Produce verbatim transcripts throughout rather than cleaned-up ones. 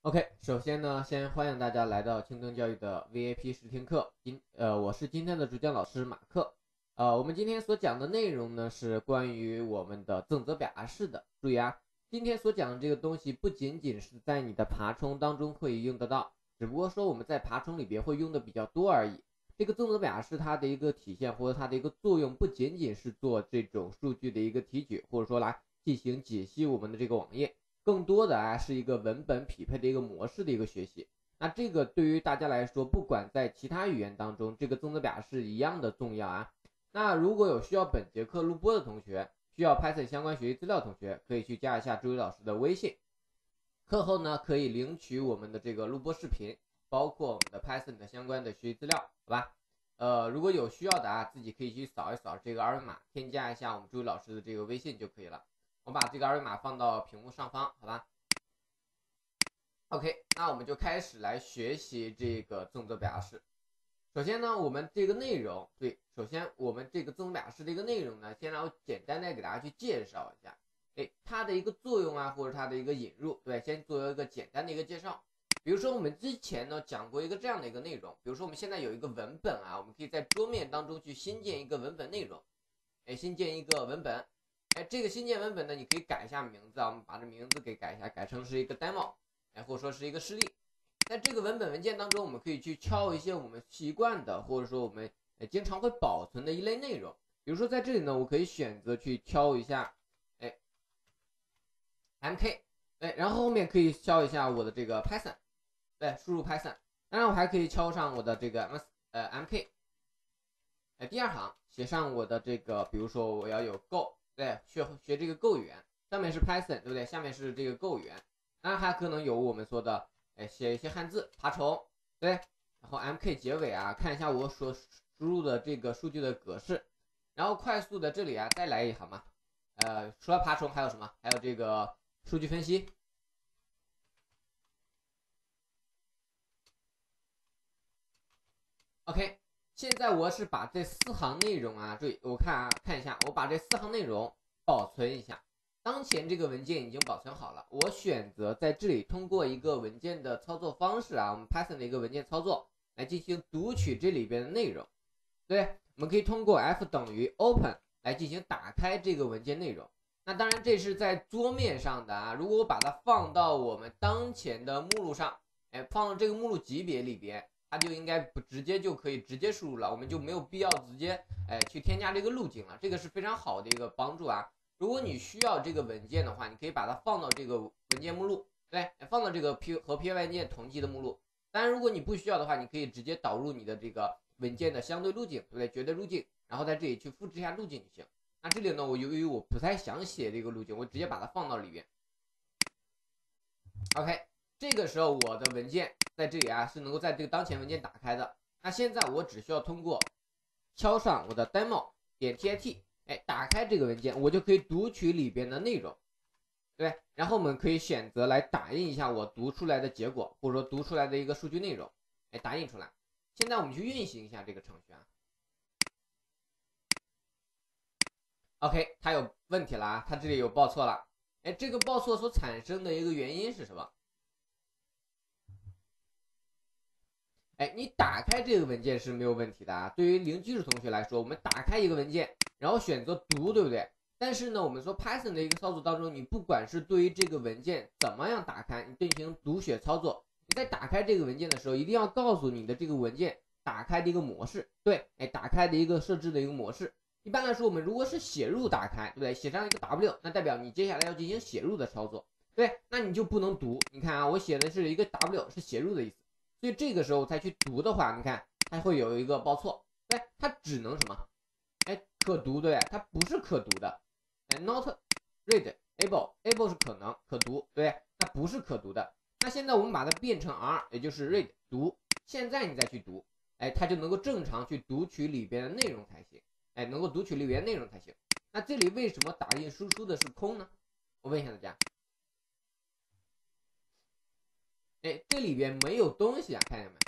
OK，首先呢，先欢迎大家来到青灯教育的 V I P 试听课。今呃，我是今天的主讲老师马克。呃，我们今天所讲的内容呢是关于我们的正则表达式的。注意啊，今天所讲的这个东西不仅仅是在你的爬虫当中会用得到，只不过说我们在爬虫里边会用的比较多而已。这个正则表达式它的一个体现或者它的一个作用，不仅仅是做这种数据的一个提取，或者说来进行解析我们的这个网页。更多的啊是一个文本匹配的一个模式的一个学习，那这个对于大家来说，不管在其他语言当中，这个正则表达式一样的重要啊。那如果有需要本节课录播的同学，需要 Python 相关学习资料的同学，可以去加一下朱宇老师的微信，课后呢可以领取我们的这个录播视频，包括我们的 Python 的相关的学习资料，好吧？呃，如果有需要的啊，自己可以去扫一扫这个二维码，添加一下我们朱宇老师的这个微信就可以了。我把这个二维码放到屏幕上方，好吧 ？OK， 那我们就开始来学习这个正则表达式。首先呢，我们这个内容，对，首先我们这个正则表达式的一个内容呢，先让我简单的给大家去介绍一下，哎，它的一个作用啊，或者它的一个引入，对，先做一个简单的一个介绍。比如说我们之前呢讲过一个这样的一个内容，比如说我们现在有一个文本啊，我们可以在桌面当中去新建一个文本内容，哎，新建一个文本。哎，这个新建文本呢，你可以改一下名字啊，我们把这名字给改一下，改成是一个 demo， 哎，或者说是一个示例。在这个文本文件当中，我们可以去敲一些我们习惯的，或者说我们经常会保存的一类内容。比如说在这里呢，我可以选择去挑一下，哎 ，M K， 哎，然后后面可以敲一下我的这个 Python， 对，输入 Python。当然我还可以敲上我的这个 M 呃 M K， 哎，第二行写上我的这个，比如说我要有 Go。对，学学这个 Go 语言，上面是 Python， 对不对？下面是这个 Go 语言，当然还可能有我们说的，哎，写一些汉字，爬虫，对，然后 M K 结尾啊，看一下我所输入的这个数据的格式，然后快速的这里啊再来一行嘛，呃，除了爬虫还有什么？还有这个数据分析。OK， 现在我是把这四行内容啊，注意我看啊，看一下，我把这四行内容保存一下。当前这个文件已经保存好了，我选择在这里通过一个文件的操作方式啊，我们 Python 的一个文件操作来进行读取这里边的内容。对，我们可以通过 F 等于 Open 来进行打开这个文件内容。那当然这是在桌面上的啊，如果我把它放到我们当前的目录上，哎，放到这个目录级别里边。它就应该不直接就可以直接输入了，我们就没有必要直接哎去添加这个路径了，这个是非常好的一个帮助啊。如果你需要这个文件的话，你可以把它放到这个文件目录，对，放到这个 P 和 P Y 文件同级的目录。当然，如果你不需要的话，你可以直接导入你的这个文件的相对路径，对不对？绝对路径，然后在这里去复制一下路径就行。那这里呢，我由于我不太想写这个路径，我直接把它放到里面。OK。这个时候我的文件在这里啊是能够在这个当前文件打开的。那现在我只需要通过敲上我的 demo 点 tit， 哎，打开这个文件，我就可以读取里边的内容，对。然后我们可以选择来打印一下我读出来的结果，或者说读出来的一个数据内容，哎，打印出来。现在我们去运行一下这个程序啊。OK， 它有问题了啊，它这里有报错了。哎，这个报错所产生的一个原因是什么？哎，你打开这个文件是没有问题的啊。对于零基础同学来说，我们打开一个文件，然后选择读，对不对？但是呢，我们说 Python 的一个操作当中，你不管是对于这个文件怎么样打开，你进行读写操作，你在打开这个文件的时候，一定要告诉你的这个文件打开的一个模式，对，哎，打开的一个设置的一个模式。一般来说，我们如果是写入打开，对不对？写上一个 W， 那代表你接下来要进行写入的操作，对，那你就不能读。你看啊，我写的是一个 W， 是写入的意思。所以这个时候再去读的话，你看它会有一个报错，哎，它只能什么？哎，可读，对，它不是可读的，哎 ，not read able able 是可能可读，对，它不是可读的。那现在我们把它变成 R， 也就是 read 读，现在你再去读，哎，它就能够正常去读取里边的内容才行，哎，能够读取里边内容才行。那这里为什么打印输出的是空呢？我问一下大家。哎，这里边没有东西啊，看见没？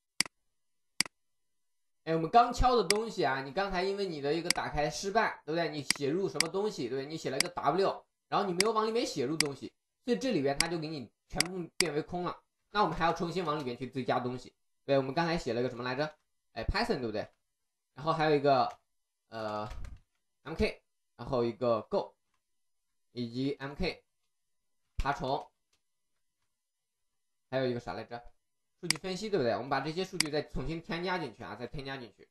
哎，我们刚敲的东西啊，你刚才因为你的一个打开失败，对不对？你写入什么东西，对不对？你写了一个 W， 然后你没有往里面写入东西，所以这里边它就给你全部变为空了。 那我们还要重新往里边去追加东西。对，我们刚才写了个什么来着？哎 ，Python 对不对？然后还有一个呃 M K， 然后一个 Go， 以及 M K 爬虫，还有一个啥来着？数据分析对不对？我们把这些数据再重新添加进去啊，再添加进去。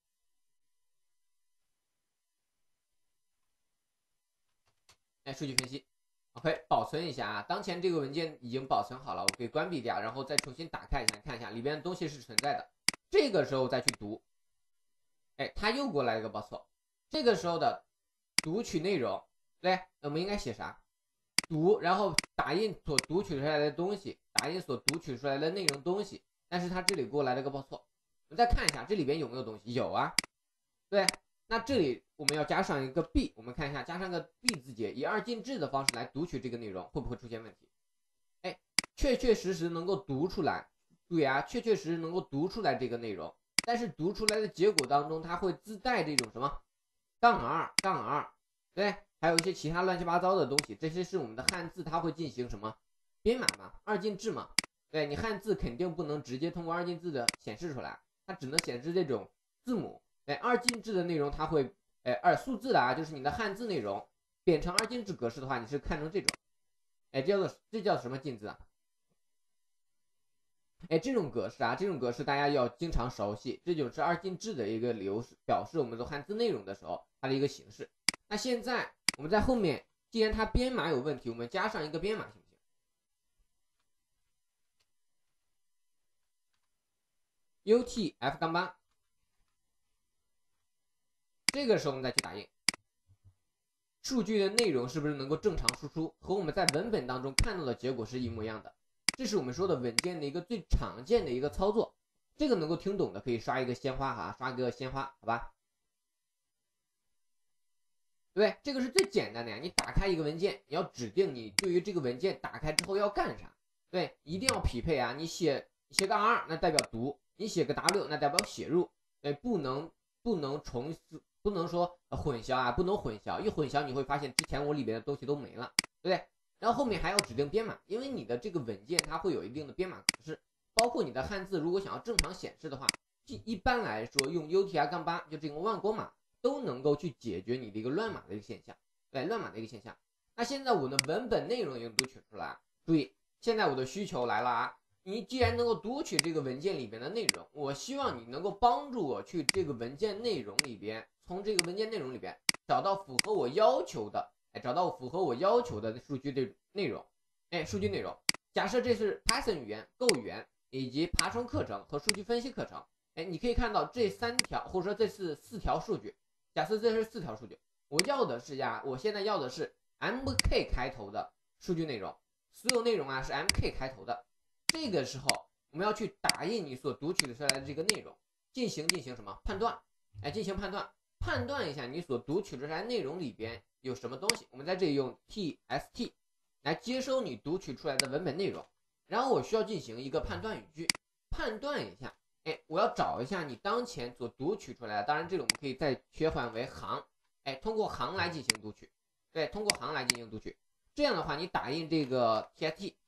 哎，数据分析 ，OK， 保存一下啊。当前这个文件已经保存好了，我可以关闭掉，然后再重新打开一下，看一下里边的东西是存在的。这个时候再去读，哎，它又给我来了个报错。这个时候的读取内容，对，我们应该写啥？读，然后打印所读取出来的东西，打印所读取出来的内容东西。但是它这里给我来了个报错。我们再看一下这里边有没有东西？有啊，对。那这里我们要加上一个 b， 我们看一下，加上个 b 字节，以二进制的方式来读取这个内容，会不会出现问题？哎，确确实实能够读出来，对啊，确确实实能够读出来这个内容，但是读出来的结果当中，它会自带这种什么杠 r 杠 r， 对，还有一些其他乱七八糟的东西，这些是我们的汉字，它会进行什么编码嘛，二进制嘛，对你汉字肯定不能直接通过二进制的显示出来，它只能显示这种字母。哎，二进制的内容它会，哎，二数字的啊，就是你的汉字内容变成二进制格式的话，你是看成这种，哎，这叫做这叫什么进制啊？哎，这种格式啊，这种格式大家要经常熟悉，这就是二进制的一个流式，表示我们的汉字内容的时候它的一个形式。那现在我们在后面，既然它编码有问题，我们加上一个编码行不行 ？U T F 杠八。这个时候我们再去打印，数据的内容是不是能够正常输出，和我们在文本当中看到的结果是一模一样的？这是我们说的文件的一个最常见的一个操作。这个能够听懂的可以刷一个鲜花哈，刷一个鲜花，好吧？对，这个是最简单的呀。你打开一个文件，你要指定你对于这个文件打开之后要干啥，对，一定要匹配啊。你写写个 R， 那代表读；你写个 W， 那代表写入。对，不能不能重不能说混淆啊，不能混淆，一混淆你会发现之前我里边的东西都没了，对不对？然后后面还要指定编码，因为你的这个文件它会有一定的编码格式，包括你的汉字如果想要正常显示的话，一般来说用 U T R 八就这个万国码都能够去解决你的一个乱码的一个现象，对，乱码的一个现象。那现在我的文本内容已经读取出来，注意，现在我的需求来了啊！你既然能够读取这个文件里边的内容，我希望你能够帮助我去这个文件内容里边，从这个文件内容里边找到符合我要求的，哎，找到符合我要求的数据的内容，哎，数据内容。假设这是 Python 语言、Go 语言以及爬虫课程和数据分析课程，哎，你可以看到这三条，或者说这是四条数据。假设这是四条数据，我要的是呀，我现在要的是 M K 开头的数据内容，所有内容啊是 M K 开头的。这个时候我们要去打印你所读取出来的这个内容，进行进行什么判断？哎，进行判断，判断一下你所读取出来的内容里边有什么东西。我们在这里用 T S T 来接收你读取出来的文本内容，然后我需要进行一个判断语句，判断一下。哎，我要找一下你当前所读取出来的，当然这里我们可以再切换为行，哎，通过行来进行读取，对，通过行来进行读取。这样的话，你打印这个 T S T。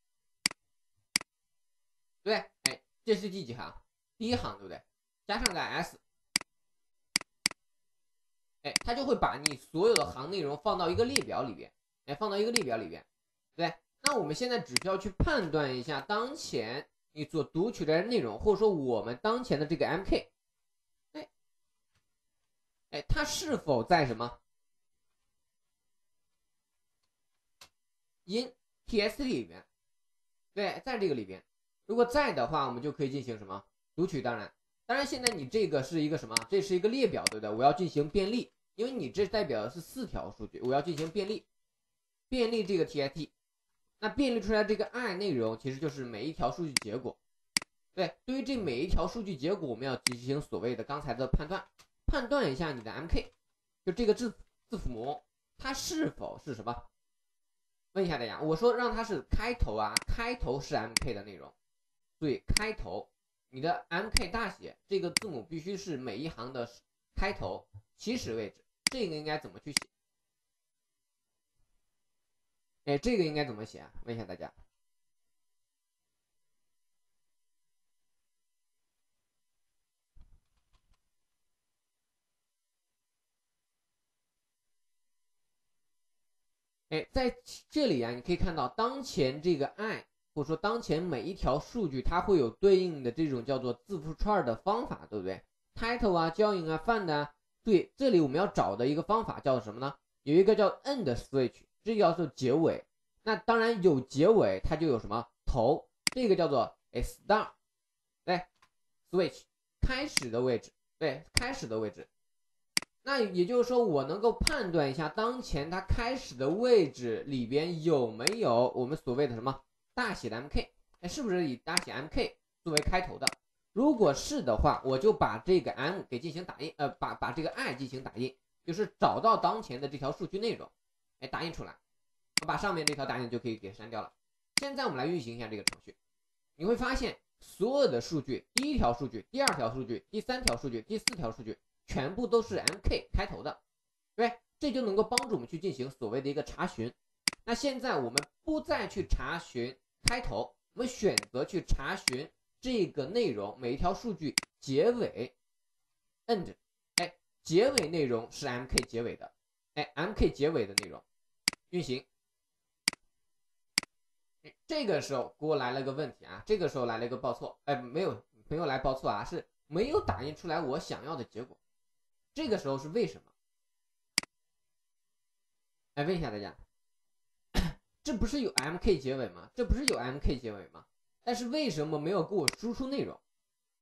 对，哎，这是第几行？第一行，对不对？加上个 S， 哎，它就会把你所有的行内容放到一个列表里边，哎，放到一个列表里边，对。那我们现在只需要去判断一下当前你所读取的内容，或者说我们当前的这个 M K， 哎，哎，它是否在什么 in T S T 里边？对，在这个里边。如果在的话，我们就可以进行什么读取。当然，当然现在你这个是一个什么？这是一个列表，对不对？我要进行便利，因为你这代表的是四条数据，我要进行便利，便利这个 T S T。那便利出来这个 I 内容，其实就是每一条数据结果。对，对于这每一条数据结果，我们要进行所谓的刚才的判断，判断一下你的 M K， 就这个字字符母它是否是什么？问一下大家，我说让它是开头啊，开头是 M K 的内容。对，开头，你的 M K 大写这个字母必须是每一行的开头起始位置，这个应该怎么去写？哎，这个应该怎么写啊？问一下大家。 哎，在这里啊，你可以看到当前这个 i 或者说当前每一条数据，它会有对应的这种叫做字符串的方法，对不对 ？title 啊、join 啊、find 啊，对，这里我们要找的一个方法叫做什么呢？有一个叫 end switch， 这叫做结尾。那当然有结尾，它就有什么头，这个叫做 start， 对 ，switch 开始的位置，对，开始的位置。那也就是说，我能够判断一下当前它开始的位置里边有没有我们所谓的什么大写的 M K， 哎，是不是以大写 M K 作为开头的？如果是的话，我就把这个 M 给进行打印，呃，把把这个 I 进行打印，就是找到当前的这条数据内容，哎，打印出来，我把上面这条打印就可以给删掉了。现在我们来运行一下这个程序，你会发现所有的数据，第一条数据、第二条数据、第三条数据、第四条数据。全部都是 M K 开头的，对，这就能够帮助我们去进行所谓的一个查询。那现在我们不再去查询开头，我们选择去查询这个内容每一条数据结尾 end， 哎，结尾内容是 M K 结尾的，哎 ，M K 结尾的内容运行。这个时候给我来了个问题啊，这个时候来了一个报错，哎，没有没有来报错啊，是没有打印出来我想要的结果。这个时候是为什么？来问一下大家，这不是有 M K 结尾吗？这不是有 M K 结尾吗？但是为什么没有给我输出内容？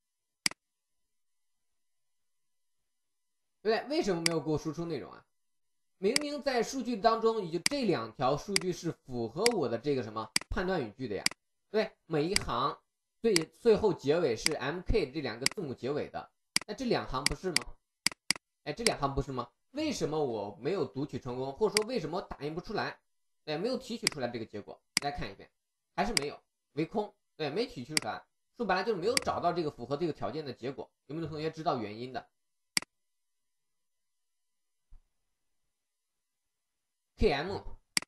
对不对？为什么没有给我输出内容啊？明明在数据当中，已经这两条数据是符合我的这个什么判断语句的呀？对，每一行最最后结尾是 M K 这两个字母结尾的，那这两行不是吗？哎，这两行不是吗？为什么我没有读取成功，或者说为什么我打印不出来？哎，没有提取出来这个结果，再看一遍，还是没有，为空，对，没提取出来，说白了就是没有找到这个符合这个条件的结果。有没有同学知道原因的 ？K M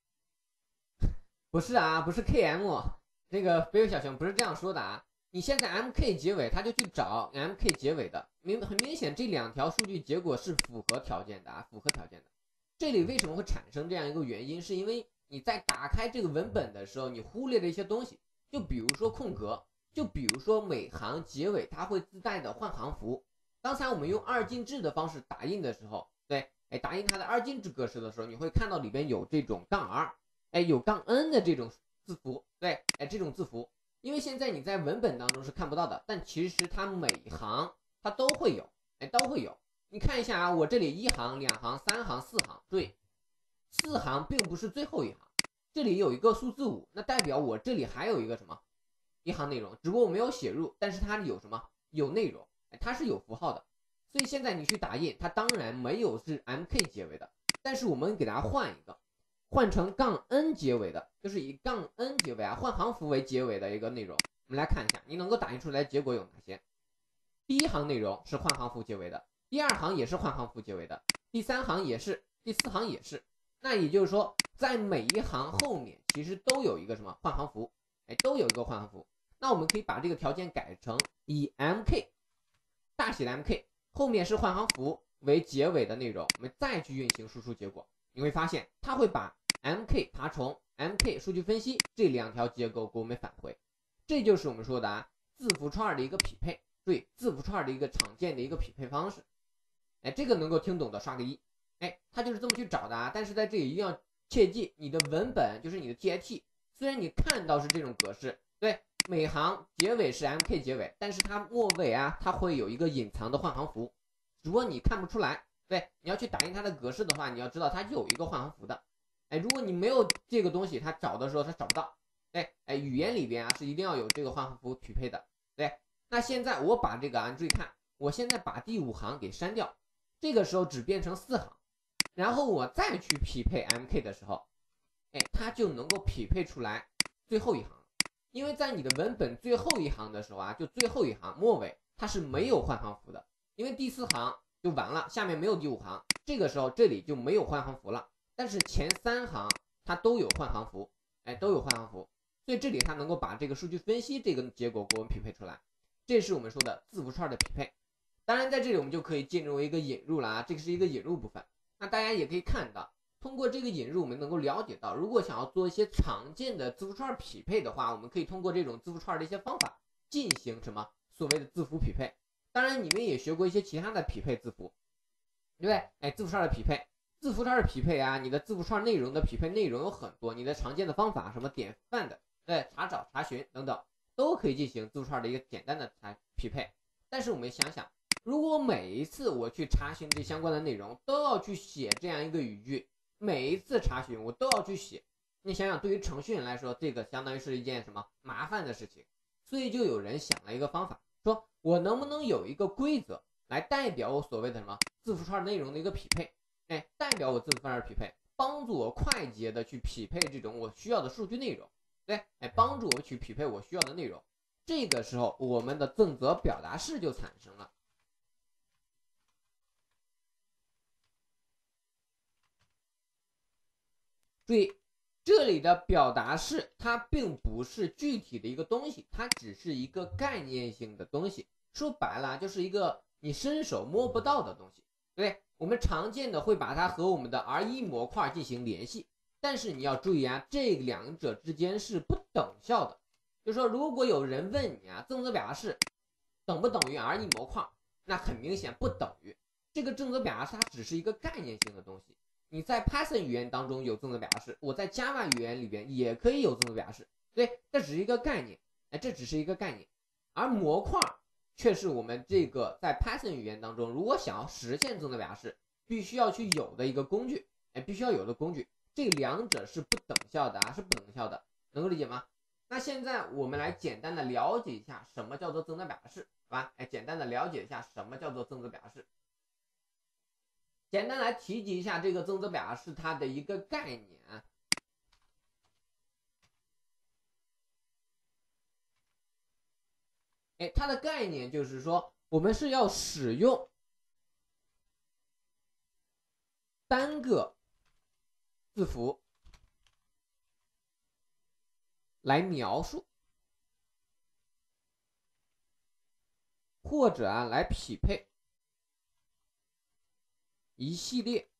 不是啊，不是 K M， 这个北有小熊不是这样说的啊。你现在 M K 结尾，他就去找 M K 结尾的，明很明显这两条数据结果是符合条件的啊，符合条件的。这里为什么会产生这样一个原因？是因为你在打开这个文本的时候，你忽略了一些东西，就比如说空格，就比如说每行结尾它会自带的换行符。刚才我们用二进制的方式打印的时候，对，哎，打印它的二进制格式的时候，你会看到里边有这种杠 R， 哎，有杠 N 的这种字符，对，哎，这种字符。因为现在你在文本当中是看不到的，但其实它每一行它都会有，哎，都会有。你看一下啊，我这里一行、两行、三行、四行，对，四行并不是最后一行，这里有一个数字五，那代表我这里还有一个什么一行内容，只不过我没有写入，但是它有什么有内容，哎，它是有符号的。所以现在你去打印，它当然没有是 M K 结尾的，但是我们给它换一个。换成杠 n 结尾的，就是以杠 n 结尾啊，换行符为结尾的一个内容。我们来看一下，你能够打印出来结果有哪些？第一行内容是换行符结尾的，第二行也是换行符结尾的，第三行也是，第四行也是。那也就是说，在每一行后面其实都有一个什么换行符，哎，都有一个换行符。那我们可以把这个条件改成以 M K 大写的 M K 后面是换行符为结尾的内容，我们再去运行输出结果，你会发现它会把 M K 爬虫、M K 数据分析这两条结构给我们返回，这就是我们说的啊字符串的一个匹配，对，字符串的一个常见的一个匹配方式。哎，这个能够听懂的刷个一。哎，它就是这么去找的啊。但是在这里一定要切记，你的文本就是你的 T I T， 虽然你看到是这种格式，对，每行结尾是 M K 结尾，但是它末尾啊，它会有一个隐藏的换行符，只不过你看不出来。对，你要去打印它的格式的话，你要知道它有一个换行符的。哎，如果你没有这个东西，它找的时候它找不到。对，哎，语言里边啊是一定要有这个换行符匹配的。对，那现在我把这个啊，注意看，我现在把第五行给删掉，这个时候只变成四行，然后我再去匹配 M K 的时候，哎，它就能够匹配出来最后一行。因为在你的文本最后一行的时候啊，就最后一行末尾它是没有换行符的，因为第四行就完了，下面没有第五行，这个时候这里就没有换行符了。但是前三行它都有换行符，哎，都有换行符，所以这里它能够把这个数据分析这个结果给我们匹配出来，这是我们说的字符串的匹配。当然在这里我们就可以进入一个引入了啊，这个是一个引入部分。那大家也可以看到， 通过这个引入，我们能够了解到，如果想要做一些常见的字符串匹配的话，我们可以通过这种字符串的一些方法进行什么所谓的字符匹配。当然，你们也学过一些其他的匹配字符，对不对？哎，字符串的匹配，字符串的匹配啊，你的字符串内容的匹配内容有很多，你的常见的方法，什么典范的，对，查找、查询等等，都可以进行字符串的一个简单的匹配。但是我们想想，如果每一次我去查询这相关的内容，都要去写这样一个语句，每一次查询我都要去写，你想想，对于程序员来说，这个相当于是一件什么麻烦的事情。所以就有人想了一个方法，说我能不能有一个规则来代表我所谓的什么字符串内容的一个匹配，哎，代表我字符串的匹配，帮助我快捷的去匹配这种我需要的数据内容，对，哎，帮助我去匹配我需要的内容。这个时候，我们的正则表达式就产生了。注意，这里的表达式它并不是具体的一个东西，它只是一个概念性的东西。说白了，就是一个你伸手摸不到的东西，对不对？我们常见的会把它和我们的 R 一 模块进行联系，但是你要注意啊，这两者之间是不等效的。就是说，如果有人问你啊，正则表达式等不等于 R 一 模块，那很明显不等于。这个正则表达式它只是一个概念性的东西。你在 Python 语言当中有正则表达式，我在 Java 语言里边也可以有正则表达式，对，这只是一个概念，哎，这只是一个概念。而模块却是我们这个在 Python 语言当中，如果想要实现正则表达式，必须要去有的一个工具，哎，必须要有的工具。这两者是不等效的啊，是不等效的，能够理解吗？那现在我们来简单的了解一下什么叫做正则表达式，好吧？哎，简单的了解一下什么叫做正则表达式。简单来提及一下这个正则表达式它的一个概念啊。哎，它的概念就是说，我们是要使用单个字符来描述，或者啊来匹配一系列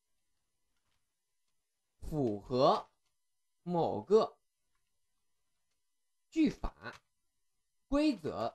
符合某个句法规则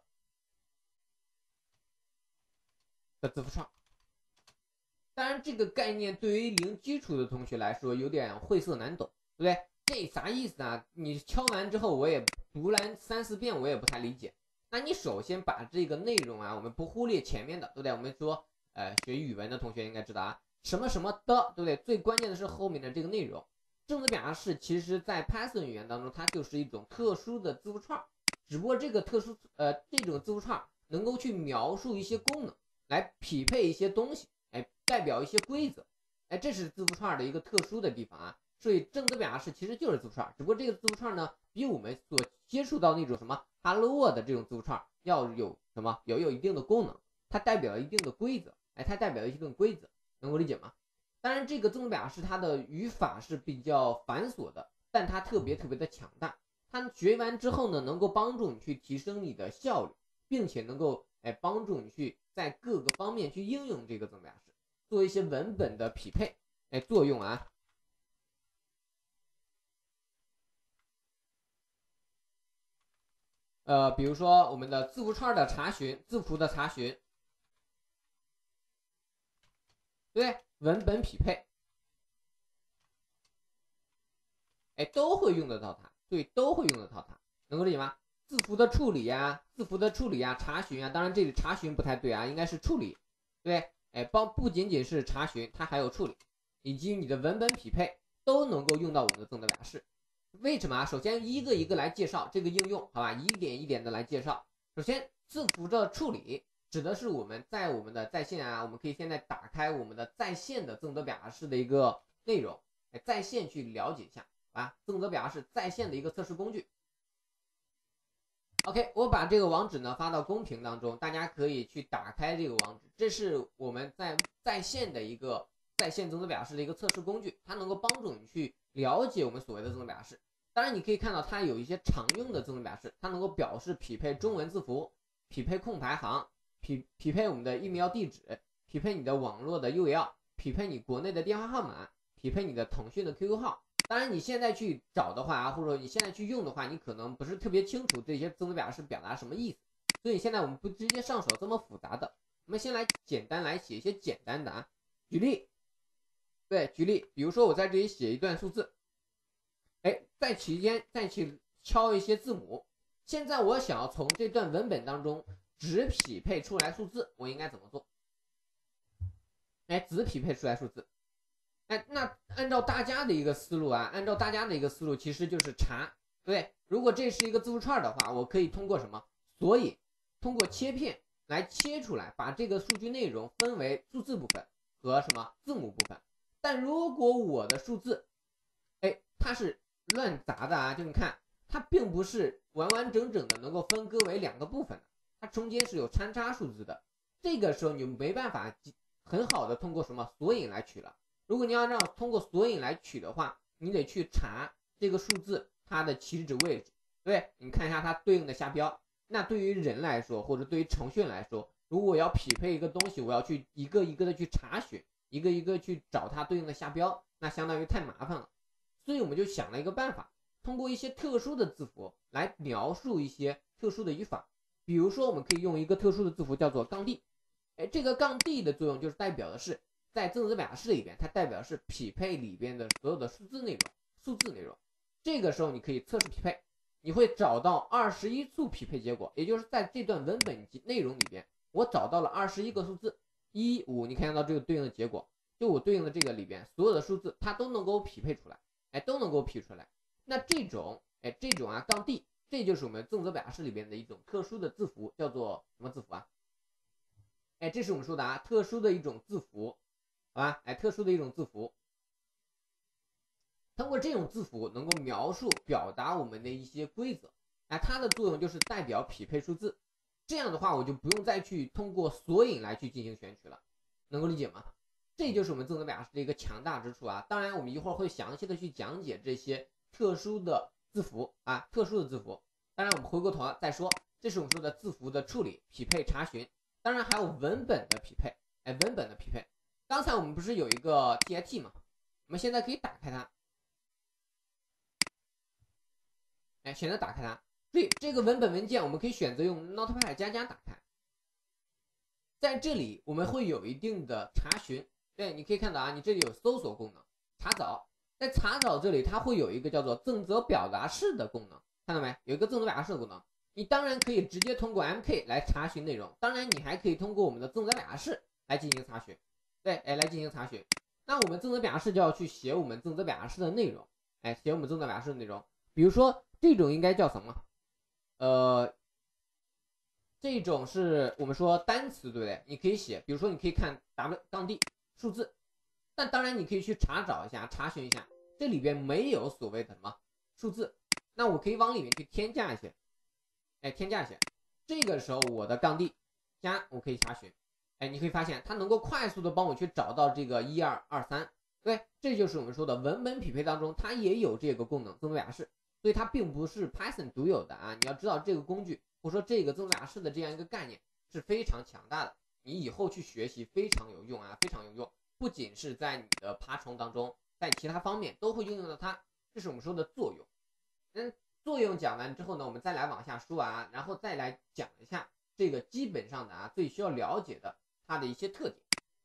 的字符串。当然，这个概念对于零基础的同学来说有点晦涩难懂，对不对？这啥意思啊？你敲完之后，我也读来三四遍，我也不太理解。那你首先把这个内容啊，我们不忽略前面的，对不对？我们说，呃，学语文的同学应该知道啊，什么什么的，对不对？最关键的是后面的这个内容。正则表达式其实在 Python 语言当中，它就是一种特殊的字符串，只不过这个特殊呃这种字符串能够去描述一些功能，来匹配一些东西。哎，代表一些规则，哎，这是字符串的一个特殊的地方啊。所以正则表达式其实就是字符串，只不过这个字符串呢，比我们所接触到那种什么 Hello World 这种字符串要有什么，要有一定的功能，它代表一定的规则，哎，它代表一定的规则，能够理解吗？当然，这个正则表达式它的语法是比较繁琐的，但它特别特别的强大。它学完之后呢，能够帮助你去提升你的效率，并且能够哎帮助你去在各个方面去应用这个正则表达式，做一些文本的匹配哎作用啊。呃，比如说我们的字符串的查询，字符的查询，对，文本匹配，哎，都会用得到它，对，都会用得到它，能够理解吗？字符的处理呀、啊，字符的处理呀、啊，查询啊，当然这里查询不太对啊，应该是处理，对，哎，包不仅仅是查询，它还有处理，以及你的文本匹配都能够用到我们的正则表达式。为什么啊？首先一个一个来介绍这个应用，好吧，一点一点的来介绍。首先，字符的处理指的是我们在我们的在线啊，我们可以现在打开我们的在线的正则表达式的一个内容，哎，在线去了解一下啊，正则表达式在线的一个测试工具。OK， 我把这个网址呢发到公屏当中，大家可以去打开这个网址，这是我们在在线的一个在线正则表达式的一个测试工具，它能够帮助你去了解我们所谓的正则表达式。当然，你可以看到它有一些常用的正则表达式，它能够表示匹配中文字符、匹配空白行、匹匹配我们的 email 地址、匹配你的网络的 U R L、匹配你国内的电话号码、 匹配你的腾讯的 Q Q 号。当然你现在去找的话啊，或者说你现在去用的话，你可能不是特别清楚这些增值表示表达什么意思，所以现在我们不直接上手这么复杂的，我们先来简单来写一些简单的啊。举例，对，举例，比如说我在这里写一段数字，哎，在期间再去敲一些字母。现在我想要从这段文本当中只匹配出来数字，我应该怎么做？哎，只匹配出来数字。哎，那按照大家的一个思路啊，按照大家的一个思路，其实就是查，对不对？如果这是一个字符串的话，我可以通过什么？所以通过切片来切出来，把这个数据内容分为数字部分和什么字母部分。但如果我的数字，哎，它是乱杂的啊，就你看，它并不是完完整整的能够分割为两个部分的，它中间是有参差数字的。这个时候你没办法很好的通过什么索引来取了。如果你要让通过索引来取的话，你得去查这个数字它的起始位置，对，你看一下它对应的下标。那对于人来说，或者对于程序来说，如果我要匹配一个东西，我要去一个一个的去查询，一个一个去找它对应的下标，那相当于太麻烦了。所以我们就想了一个办法，通过一些特殊的字符来描述一些特殊的语法。比如说我们可以用一个特殊的字符叫做杠 D， 哎，这个杠 D 的作用就是代表的是在正则表达式里边，它代表是匹配里边的所有的数字内容，数字内容。这个时候你可以测试匹配，你会找到二十一组匹配结果，也就是在这段文本内容里边，我找到了二十一个数字，一五，你看到这个对应的结果，就我对应的这个里边所有的数字，它都能够匹配出来，哎，都能够匹出来。那这种，哎，这种啊，杠 D， 这就是我们正则表达式里边的一种特殊的字符，叫做什么字符啊？哎，这是我们说的啊，特殊的一种字符。好吧，哎，特殊的一种字符，通过这种字符能够描述表达我们的一些规则，哎，它的作用就是代表匹配数字。这样的话，我就不用再去通过索引来去进行选取了，能够理解吗？这就是我们正则表达式的一个强大之处啊。当然，我们一会儿会详细的去讲解这些特殊的字符啊，特殊的字符。当然，我们回过头再说，这是我们说的字符的处理、匹配、查询。当然还有文本的匹配，哎，文本的匹配。刚才我们不是有一个 T I T 吗？我们现在可以打开它，哎，选择打开它。所以这个文本文件我们可以选择用 Notepad 加加打开。在这里我们会有一定的查询，对，你可以看到啊，你这里有搜索功能、查找，在查找这里它会有一个叫做正则表达式的功能，看到没？有一个正则表达式的功能。你当然可以直接通过 M K 来查询内容，当然你还可以通过我们的正则表达式来进行查询。对，哎，来进行查询。那我们正则表达式就要去写我们正则表达式的内容，哎，写我们正则表达式的内容。比如说这种应该叫什么？呃，这种是我们说单词，对不对？你可以写，比如说你可以看 W 杠 D 数字，但当然你可以去查找一下、查询一下，这里边没有所谓的什么数字，那我可以往里面去添加一些，哎，添加一些。这个时候我的杠 D 加我可以查询。哎，你会发现它能够快速的帮我去找到这个一二二三，对，这就是我们说的文本匹配当中它也有这个功能，正则表达式，所以它并不是 Python 独有的啊。你要知道这个工具或者说这个正则表达式的这样一个概念是非常强大的，你以后去学习非常有用啊，非常有用，不仅是在你的爬虫当中，在其他方面都会运用到它，这是我们说的作用。嗯，作用讲完之后呢，我们再来往下说啊，然后再来讲一下这个基本上的啊最需要了解的它的一些特点。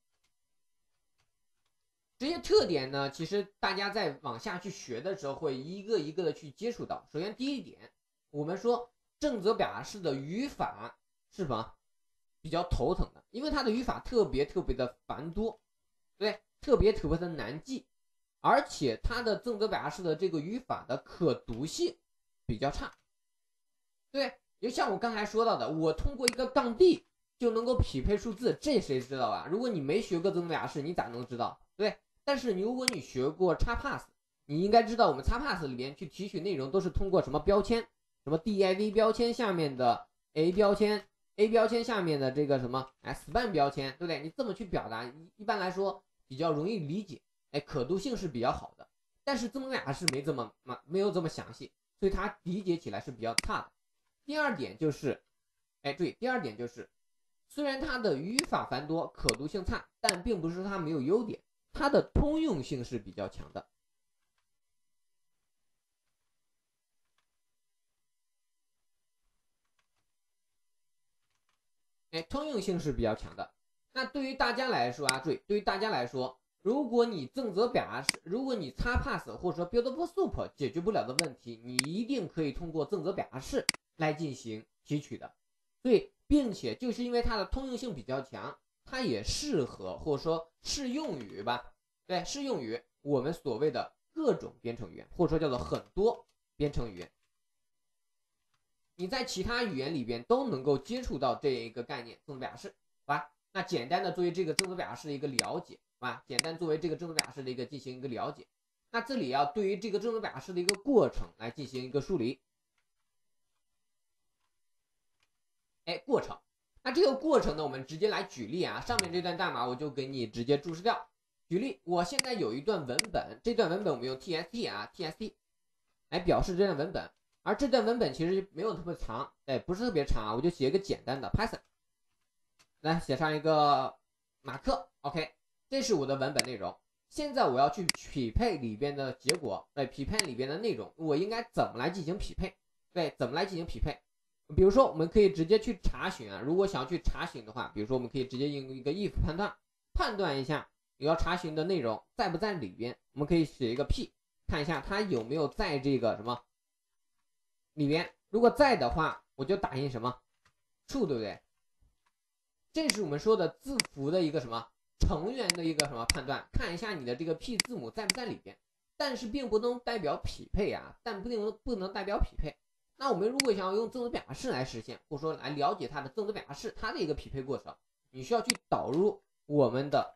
这些特点呢，其实大家在往下去学的时候会一个一个的去接触到。首先第一点，我们说正则表达式的语法是什么比较头疼的，因为它的语法特别特别的繁多，对，特别特别的难记，而且它的正则表达式的这个语法的可读性比较差。对，就像我刚才说到的，我通过一个杠 D 就能够匹配数字，这谁知道啊？如果你没学过正则表达式，你咋能知道？对，但是如果你学过 X P A S S， 你应该知道我们 X P A S S 里面去提取内容都是通过什么标签，什么 div 标签下面的 a 标签 ，a 标签下面的这个什么哎 span 标签，对不对？你这么去表达，一般来说比较容易理解，哎，可读性是比较好的。但是正则表达式没这么没有这么详细，所以它理解起来是比较差的。第二点就是，哎，注意，第二点就是，虽然它的语法繁多，可读性差，但并不是它没有优点。 它的通用性是比较强的。哎，通用性是比较强的。那对于大家来说啊，注意，对于大家来说，如果你正则表示，如果你 XPath 或者说 Buildable Soup 解决不了的问题，你一定可以通过正则表示来进行提取的。所以，并且就是因为它的通用性比较强，它也适合或者说适用于吧，对，适用于我们所谓的各种编程语言，或者说叫做很多编程语言。你在其他语言里边都能够接触到这一个概念，正则表示，好吧？那简单的作为这个正则表示的一个了解，好吧？简单作为这个正则表示的一个进行一个了解。那这里要对于这个正则表示的一个过程来进行一个梳理。哎，过程。那这个过程呢，我们直接来举例啊。上面这段代码我就给你直接注释掉。举例，我现在有一段文本，这段文本我们用 T S T 啊 ，T S T 来表示这段文本。而这段文本其实没有特别长，哎，不是特别长啊，我就写一个简单的 Python， 来写上一个马克 ，OK， 这是我的文本内容。现在我要去匹配里边的结果，哎，匹配里边的内容，我应该怎么来进行匹配？对，怎么来进行匹配？比如说，我们可以直接去查询啊，如果想要去查询的话，比如说我们可以直接用一个 if 判断，判断一下你要查询的内容在不在里边，我们可以写一个 p， 看一下它有没有在这个什么里边，如果在的话，我就打印什么 true， 对不对？这是我们说的字符的一个什么成员的一个什么判断，看一下你的这个 p 字母在不在里边，但是并不能代表匹配啊，但不能不能代表匹配。那我们如果想要用正则表示来实现，或者说来了解它的正则表示它的一个匹配过程，你需要去导入我们的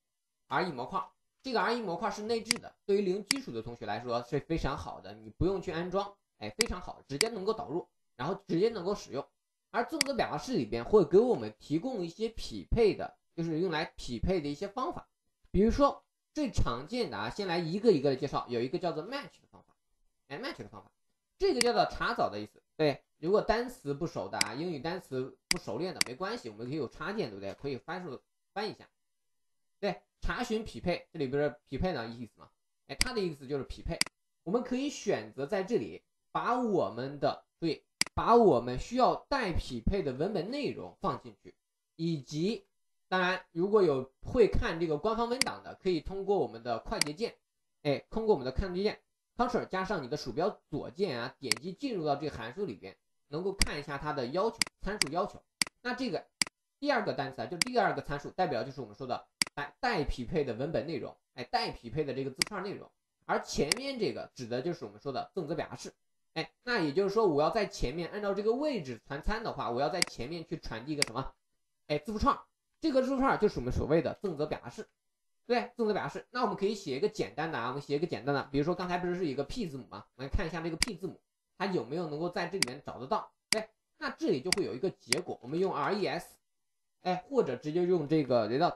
R E 模块。这个 R E 模块是内置的，对于零基础的同学来说是非常好的，你不用去安装。哎，非常好，直接能够导入，然后直接能够使用。而正则表示里边会给我们提供一些匹配的，就是用来匹配的一些方法。比如说最常见的啊，先来一个一个的介绍，有一个叫做 match 的方法，哎 ，match 的方法，这个叫做查找的意思。对，如果单词不熟的啊，英语单词不熟练的没关系，我们可以有插件，对不对？可以翻出翻一下。对，查询匹配，这里不是匹配的意思吗？哎，它的意思就是匹配。我们可以选择在这里。把我们的对，把我们需要待匹配的文本内容放进去，以及当然如果有会看这个官方文档的，可以通过我们的快捷键，哎，通过我们的快捷键 Ctrl 加上你的鼠标左键啊，点击进入到这个函数里边，能够看一下它的要求参数要求。那这个第二个单词啊，就是第二个参数，代表就是我们说的待待匹配的文本内容，哎，待匹配的这个字串内容，而前面这个指的就是我们说的正则表示。哎，那也就是说，我要在前面按照这个位置传参的话，我要在前面去传递一个什么？哎，字符串，这个字符串就是我们所谓的正则表示，对，正则表示。那我们可以写一个简单的啊，我们写一个简单的，比如说刚才不是是一个 P 字母吗？我们来看一下这个 P 字母，它有没有能够在这里面找得到？对，那这里就会有一个结果，我们用 res， 哎，或者直接用这个 result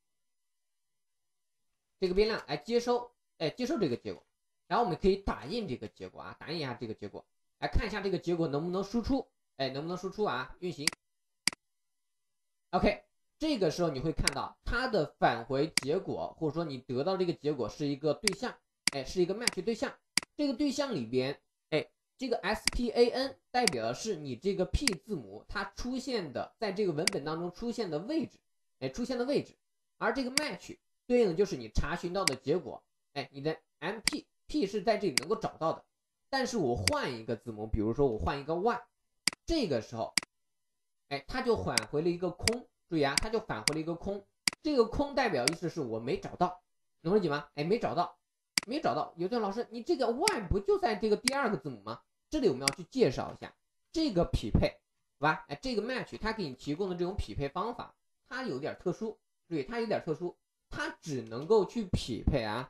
这个变量来接收，哎，接收这个结果。然后我们可以打印这个结果啊，打印一下这个结果，来看一下这个结果能不能输出，哎，能不能输出啊？运行 ，OK， 这个时候你会看到它的返回结果，或者说你得到这个结果是一个对象，哎，是一个 match 对象。这个对象里边，哎，这个 span 代表的是你这个 p 字母它出现的在这个文本当中出现的位置，哎，出现的位置，而这个 match 对应的就是你查询到的结果，哎，你的 mp。P 是在这里能够找到的，但是我换一个字母，比如说我换一个 Y， 这个时候，哎，它就返回了一个空。注意啊，它就返回了一个空。这个空代表意思是我没找到，能理解吗？哎，没找到，没找到。有的老师，你这个 Y 不就在这个第二个字母吗？这里我们要去介绍一下这个匹配，好吧？哎，这个 match 它给你提供的这种匹配方法，它有点特殊，对，它有点特殊，它只能够去匹配啊。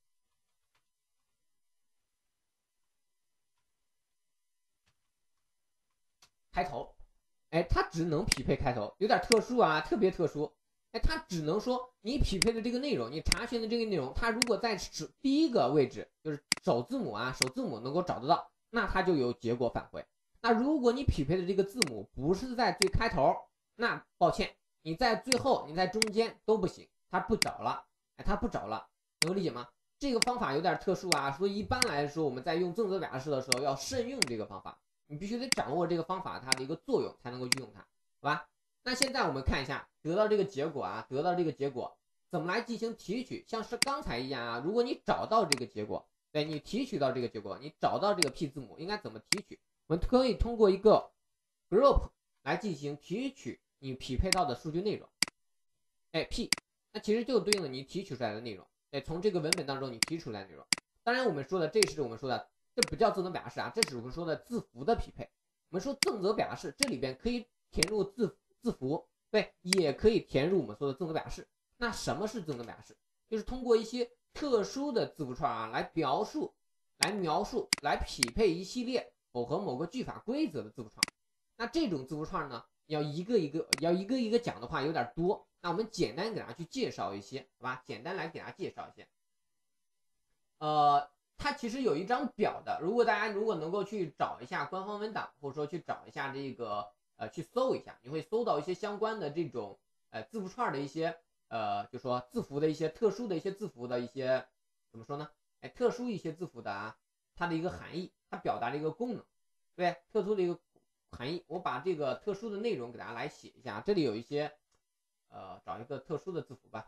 开头，哎，它只能匹配开头，有点特殊啊，特别特殊。哎，它只能说你匹配的这个内容，你查询的这个内容，它如果在第一个位置，就是首字母啊，首字母能够找得到，那它就有结果返回。那如果你匹配的这个字母不是在最开头，那抱歉，你在最后，你在中间都不行，它不找了。 哎，它不找了，能够理解吗？这个方法有点特殊啊，所以一般来说我们在用正则表示的时候要慎用这个方法，你必须得掌握这个方法它的一个作用才能够去用它，好吧？那现在我们看一下，得到这个结果啊，得到这个结果怎么来进行提取？像是刚才一样啊，如果你找到这个结果，对你提取到这个结果，你找到这个 P 字母应该怎么提取？我们可以通过一个 group 来进行提取你匹配到的数据内容。哎 ，P， 那其实就对应了你提取出来的内容。哎，从这个文本当中你提出来的内容。当然，我们说的这是我们说的，这不叫正则表示啊，这是我们说的字符的匹配。我们说正则表示，这里边可以填入字字符，对，也可以填入我们说的正则表示。那什么是正则表示？就是通过一些特殊的字符串啊，来描述、来描述、来匹配一系列符合某个句法规则的字符串。那这种字符串呢，要一个一个要一个一个讲的话有点多，那我们简单给大家去介绍一些，好吧？简单来给大家介绍一些。呃，它其实有一张表的，如果大家如果能够去找一下官方文档，或者说去找一下这个呃去搜一下，你会搜到一些相关的这种呃字符串的一些呃，就说字符的一些特殊的一些字符的一些怎么说呢？哎，特殊一些字符的啊，它的一个含义，它表达的一个功能，对，特殊的一个含义。我把这个特殊的内容给大家来写一下，这里有一些呃，找一个特殊的字符吧，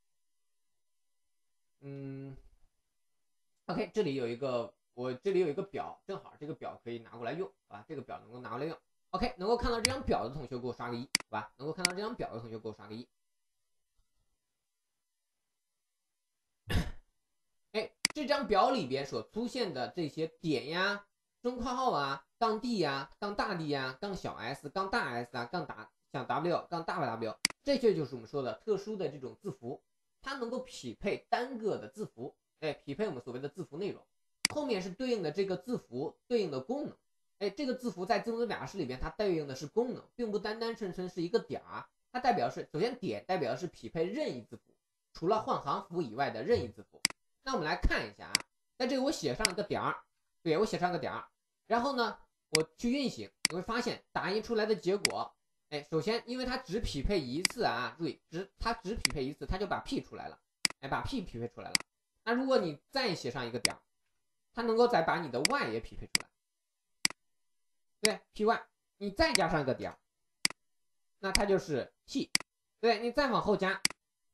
嗯。OK， 这里有一个，我这里有一个表，正好这个表可以拿过来用，好吧？这个表能够拿过来用。OK， 能够看到这张表的同学给我刷个一，好吧？能够看到这张表的同学给我刷个一。哎，这张表里边所出现的这些点呀、中括号啊、杠 D 呀、杠大 D 呀、杠小 s、杠大 s 啊、杠大像 W、杠大 W， 这些就是我们说的特殊的这种字符，它能够匹配单个的字符。哎，匹配我们所谓的字符内容，后面是对应的这个字符对应的功能。哎，这个字符在正则表示里边，它对应的是功能，并不单单纯纯是一个点儿。它代表是，首先点代表的是匹配任意字符，除了换行符以外的任意字符。那我们来看一下啊，在这个我写上一个点儿，对我写上个点儿，然后呢，我去运行，你会发现打印出来的结果，哎，首先因为它只匹配一次啊，注意，只它只匹配一次，它就把 P 出来了，哎，把 P 匹配出来了。那如果你再写上一个点，它能够再把你的 y 也匹配出来，对 py， 你再加上一个点，那它就是 p， 对你再往后加，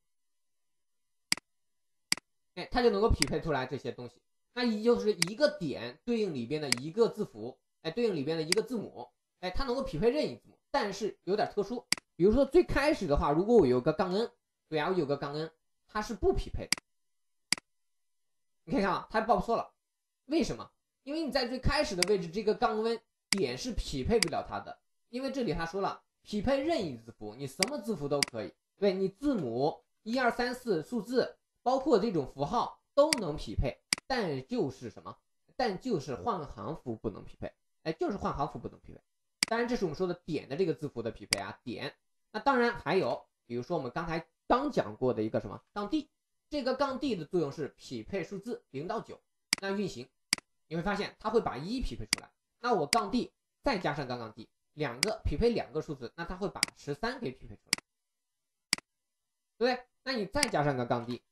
哎，它就能够匹配出来这些东西。那也就是一个点对应里边的一个字符，哎，对应里边的一个字母，哎，它能够匹配任意字母，但是有点特殊。比如说最开始的话，如果我有个杠 n， 对啊，我有个杠 n， 它是不匹配的。你可以看啊，它报错了，为什么？因为你在最开始的位置，这个杠 n 点是匹配不了它的，因为这里他说了，匹配任意字符，你什么字符都可以，对你字母一二三四数字，包括这种符号都能匹配，但就是什么？但就是换行符不能匹配，哎，就是换行符不能匹配。当然，这是我们说的点的这个字符的匹配啊，点。那当然还有，比如说我们刚才刚讲过的一个什么杠 D。这个杠 D 的作用是匹配数字零到九，那运行你会发现它会把一匹配出来。那我杠 D 再加上杠杠 D， 两个匹配两个数字，那它会把十三给匹配出来，对不对？那你再加上个杠 D，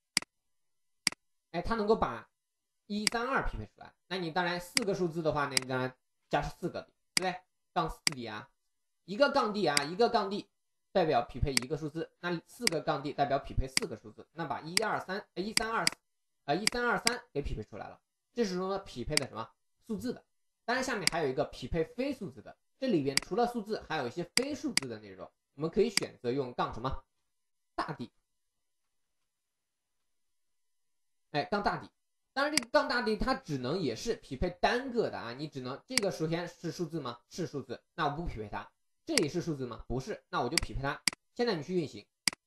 哎，它能够把一三二匹配出来。那你当然四个数字的话，那你当然加四个 D， 对不对？杠四 D 啊，一个杠 D 啊，一个杠 D。代表匹配一个数字，那四个杠 D 代表匹配四个数字，那把一二三一三二呃一三二三给匹配出来了。这是说匹配的什么数字的？当然下面还有一个匹配非数字的，这里边除了数字，还有一些非数字的内容，我们可以选择用杠什么大 D， 哎，杠大 D。当然这个杠大 D 它只能也是匹配单个的啊，你只能这个首先是数字吗？是数字，那我不匹配它。这里是数字吗？不是，那我就匹配它。现在你去运行，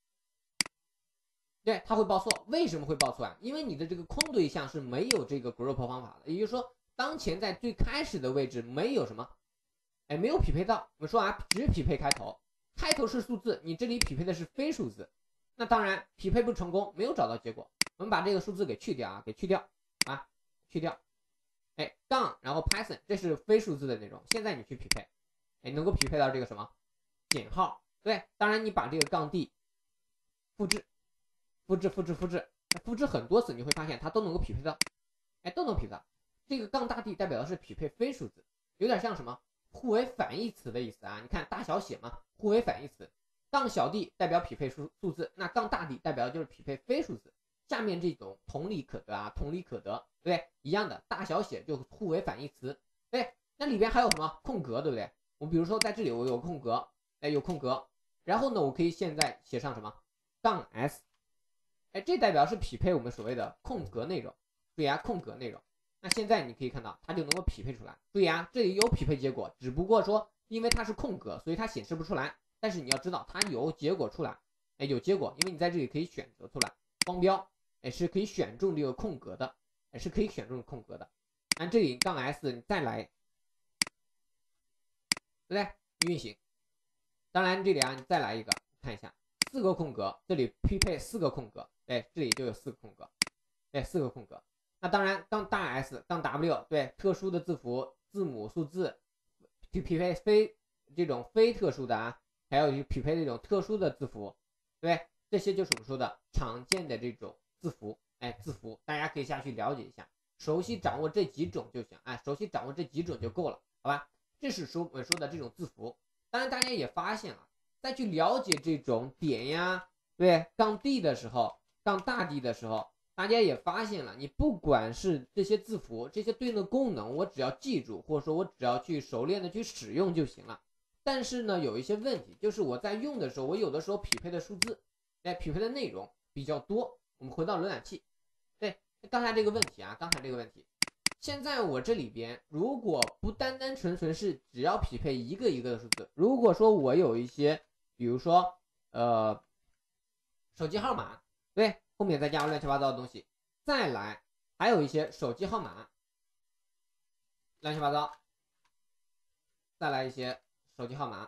对，它会报错。为什么会报错啊？因为你的这个空对象是没有这个 group 方法的，也就是说，当前在最开始的位置没有什么，哎，没有匹配到。我们说啊，只匹配开头，开头是数字，你这里匹配的是非数字，那当然匹配不成功，没有找到结果。我们把这个数字给去掉啊，给去掉啊，去掉。哎，杠，然后 Python， 这是非数字的内容。现在你去匹配。哎，能够匹配到这个什么减号，对，当然你把这个杠 D 复制， 复制复制复制，复制很多次，你会发现它都能够匹配到，哎，都能匹配到。这个杠大 D 代表的是匹配非数字，有点像什么互为反义词的意思啊。你看大小写嘛，互为反义词。杠小 d 代表匹配数数字，那杠大 D 代表的就是匹配非数字。下面这种同理可得啊，同理可得，对不对？一样的，大小写就互为反义词，对。那里边还有什么空格，对不对？我比如说在这里我有空格，哎，有空格，然后呢，我可以现在写上什么杠 s， 哎，这代表是匹配我们所谓的空格内容，注意啊，空格内容。那现在你可以看到它就能够匹配出来，注意啊，这里有匹配结果，只不过说因为它是空格，所以它显示不出来。但是你要知道它有结果出来，哎，有结果，因为你在这里可以选择出来光标，哎，是可以选中这个空格的，哎，是可以选中空格的。按这里杠 s 你再来，对不对？运行。当然这里啊，你再来一个，看一下四个空格，这里匹配四个空格，哎，这里就有四个空格，哎，四个空格。那当然杠大 S 杠 W 对特殊的字符、字母、数字，去匹配非这种非特殊的啊，还有匹配这种特殊的字符，对，这些就是我们说的常见的这种字符，哎，字符大家可以下去了解一下，熟悉掌握这几种就行，哎，熟悉掌握这几种就够了，好吧？这是说我们说的这种字符。当然大家也发现了，在去了解这种点呀，对，杠 D 的时候，杠大 D 的时候，大家也发现了，你不管是这些字符，这些对应的功能，我只要记住，或者说我只要去熟练的去使用就行了。但是呢，有一些问题，就是我在用的时候，我有的时候匹配的数字，哎，匹配的内容比较多。我们回到浏览器，对，刚才这个问题啊，刚才这个问题，现在我这里边如果不单单纯纯是只要匹配一个一个的数字，如果说我有一些，比如说呃手机号码，对，后面再加乱七八糟的东西，再来还有一些手机号码乱七八糟，再来一些手机号码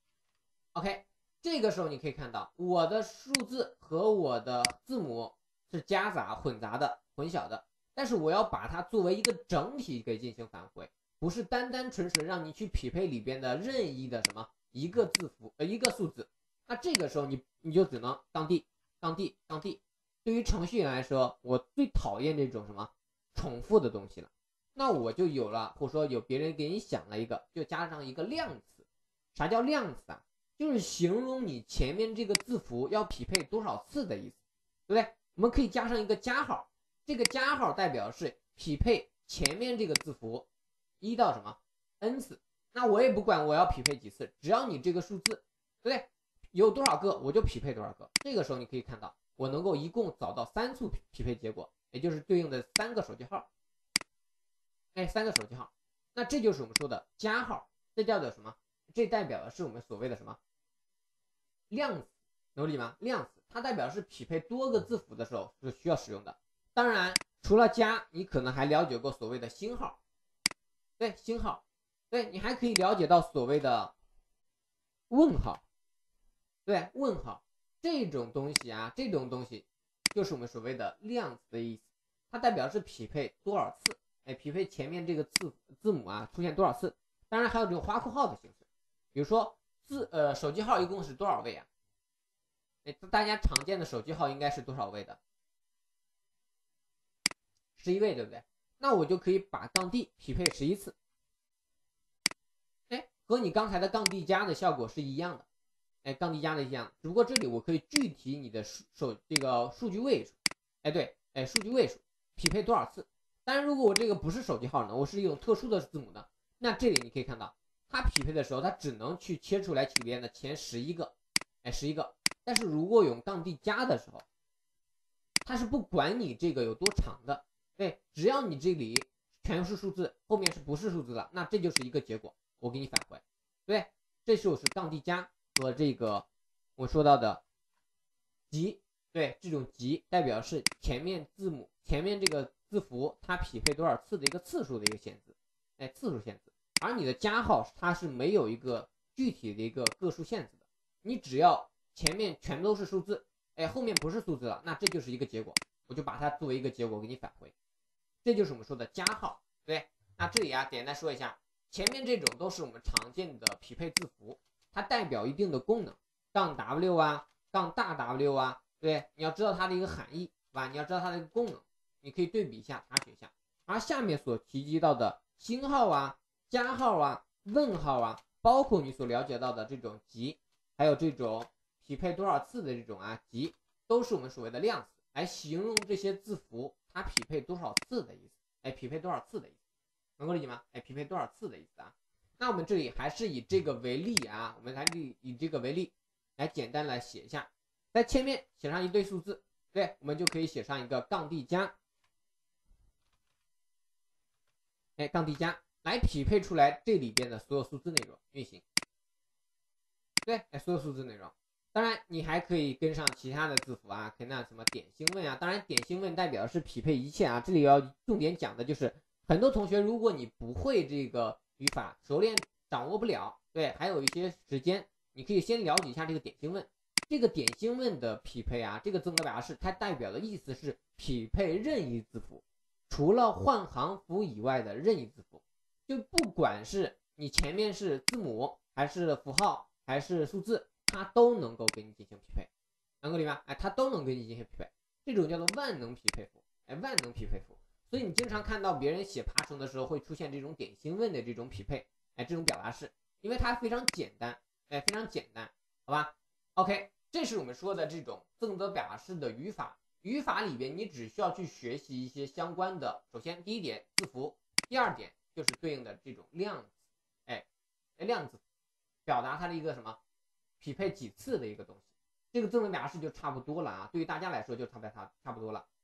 ，OK， 这个时候你可以看到我的数字和我的字母是夹杂混杂的混淆的，但是我要把它作为一个整体给进行返回，不是单单纯纯让你去匹配里边的任意的什么一个字符呃一个数字，那这个时候你你就只能当地当地当地。对于程序员来说，我最讨厌这种什么重复的东西了。那我就有了，或者说有别人给你想了一个，就加上一个量词。啥叫量词啊？就是形容你前面这个字符要匹配多少次的意思，对不对？我们可以加上一个加号，这个加号代表是匹配前面这个字符一到什么 n 次。那我也不管我要匹配几次，只要你这个数字，对不对？有多少个我就匹配多少个。这个时候你可以看到，我能够一共找到三次匹配结果，也就是对应的三个手机号。哎，三个手机号，那这就是我们说的加号，这叫做什么？这代表的是我们所谓的什么量词，有理吗？量词它代表是匹配多个字符的时候是需要使用的。当然，除了加，你可能还了解过所谓的星号，对，星号，对，你还可以了解到所谓的问号，对，问号这种东西啊，这种东西就是我们所谓的量词的意思，它代表是匹配多少次。哎，匹配前面这个字字母啊出现多少次？当然还有这种花括号的形式，比如说字呃手机号一共是多少位啊？哎，大家常见的手机号应该是多少位的？十一位，对不对？那我就可以把杠 D 匹配十一次，哎，和你刚才的杠 D 加的效果是一样的，哎，杠 D 加的一样，只不过这里我可以具体你的手这个数据位数，哎对，哎数据位数匹配多少次？当然，如果我这个不是手机号呢，我是一种特殊的字母呢，那这里你可以看到，它匹配的时候，它只能去切出来里边的前十一个，哎，十一个。但是如果用杠 D 加的时候，它是不管你这个有多长的，对，只要你这里全是数字，后面是不是数字了，那这就是一个结果，我给你返回，对，这就是杠 D 加和这个我说到的级，对，这种级代表是前面字母前面这个字符它匹配多少次的一个次数的一个限制，哎，次数限制。而你的加号它是没有一个具体的一个个数限制的，你只要前面全都是数字，哎，后面不是数字了，那这就是一个结果，我就把它作为一个结果给你返回，这就是我们说的加号，对。那这里啊，简单说一下，前面这种都是我们常见的匹配字符，它代表一定的功能，杠 W 啊，杠大 W 啊。对对，你要知道它的一个含义，是吧？你要知道它的一个功能，你可以对比一下，查询一下。而下面所提及到的星号啊、加号啊、问号啊，包括你所了解到的这种级，还有这种匹配多少次的这种啊级，都是我们所谓的量词，来形容这些字符它匹配多少次的意思。哎，匹配多少次的意思，能够理解吗？哎，匹配多少次的意思啊？那我们这里还是以这个为例啊，我们还是以这个为例来简单来写一下，在前面写上一对数字，对，我们就可以写上一个杠 D 加。哎，杠 D 加来匹配出来这里边的所有数字内容运行，对，哎，所有数字内容。当然，你还可以跟上其他的字符啊，可以那什么点星问啊。当然，点星问代表的是匹配一切啊。这里要重点讲的就是，很多同学如果你不会这个语法，熟练掌握不了，对，还有一些时间，你可以先了解一下这个点星问。这个点星问的匹配啊，这个增格表达式它代表的意思是匹配任意字符。除了换行符以外的任意字符，就不管是你前面是字母还是符号还是数字，它都能够给你进行匹配，能够理解吗？哎，它都能给你进行匹配，这种叫做万能匹配符，哎，万能匹配符。所以你经常看到别人写爬虫的时候会出现这种点星问的这种匹配，哎，这种表达式，因为它非常简单，哎，非常简单，好吧 ？OK， 这是我们说的这种增则表达式的语法。语法里边，你只需要去学习一些相关的。首先，第一点字符，第二点就是对应的这种量子，哎，量子表达它的一个什么匹配几次的一个东西。这个增则表达式就差不多了啊，对于大家来说就差不差差不多了。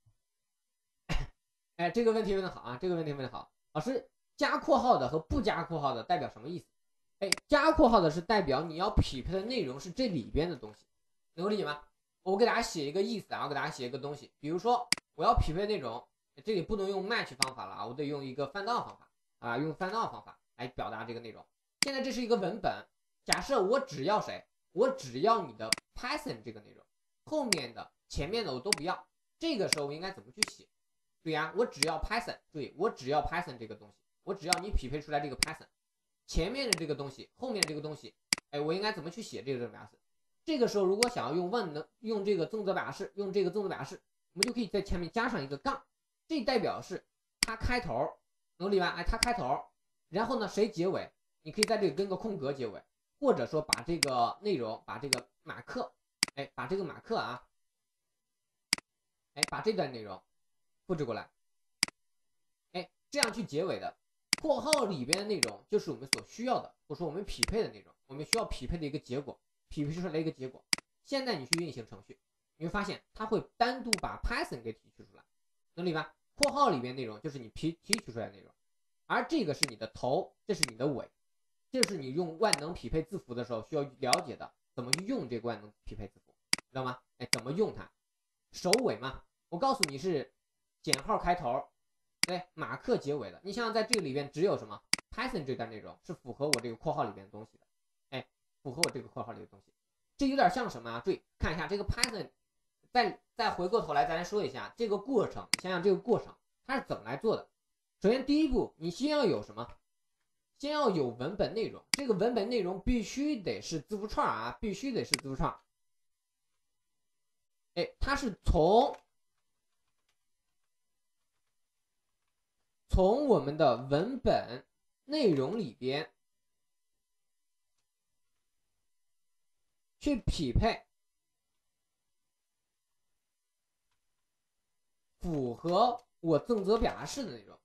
哎，这个问题问的好啊，这个问题问的好。老师，加括号的和不加括号的代表什么意思？哎，加括号的是代表你要匹配的内容是这里边的东西，能够理解吗？我给大家写一个意思啊，我给大家写一个东西，比如说我要匹配内容，这里不能用 match 方法了啊，我得用一个翻到方法啊，用翻到方法来表达这个内容。现在这是一个文本，假设我只要谁，我只要你的 Python 这个内容，后面的前面的我都不要，这个时候我应该怎么去写？对呀、啊，我只要 Python， 对，我只要 Python 这个东西，我只要你匹配出来这个 Python， 前面的这个东西，后面这个东西，哎，我应该怎么去写这个表达式？这个时候，如果想要用万能用这个增则表达式，用这个增则表达式，我们就可以在前面加上一个杠，这代表是它开头，能理解吧？哎，它开头，然后呢，谁结尾？你可以在这里跟个空格结尾，或者说把这个内容，把这个马克，哎，把这个马克啊，哎，把这段内容复制过来，哎，这样去结尾的。括号里边的内容就是我们所需要的，或者说我们匹配的内容，我们需要匹配的一个结果。匹配出来一个结果，现在你去运行程序，你会发现它会单独把 Python 给提取出来，能理解吧？括号里面内容就是你提提取出来的内容，而这个是你的头，这是你的尾，这是你用万能匹配字符的时候需要了解的，怎么去用这个万能匹配字符，知道吗？哎，怎么用它？首尾嘛，我告诉你是减号开头，对，马克结尾的。你想想，在这个里边只有什么 Python 这段内容是符合我这个括号里边的东西的。符合我这个括号里的东西，这有点像什么啊？注意看一下这个 Python， 再再回过头来，咱来说一下这个过程。你想想这个过程它是怎么来做的？首先第一步，你先要有什么？先要有文本内容，这个文本内容必须得是字符串啊，必须得是字符串。哎，它是从从我们的文本内容里边去匹配符合我增则表达式的内容。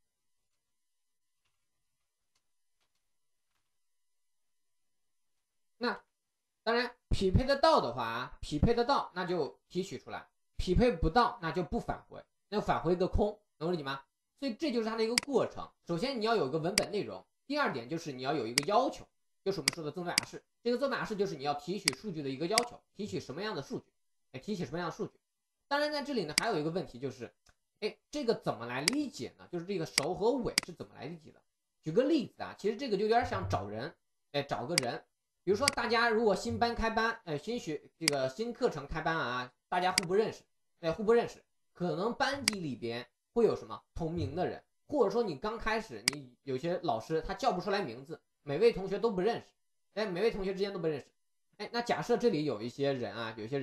那当然匹配得到的话啊，匹配得到那就提取出来，匹配不到那就不返回，那就返回一个空，能理解吗？所以这就是它的一个过程。首先你要有一个文本内容，第二点就是你要有一个要求，就是我们说的增则表达式。这个增则表达式就是你要提取数据的一个要求，提取什么样的数据？哎，提取什么样的数据？当然在这里呢还有一个问题就是，哎，这个怎么来理解呢？就是这个首和尾是怎么来理解的？举个例子啊，其实这个就有点像找人，哎，找个人。比如说大家如果新班开班，哎，新学这个新课程开班啊，大家互不认识，哎，互不认识，可能班级里边会有什么同名的人，或者说你刚开始你有些老师他叫不出来名字，每位同学都不认识，哎，每位同学之间都不认识，哎，那假设这里有一些人啊，有些人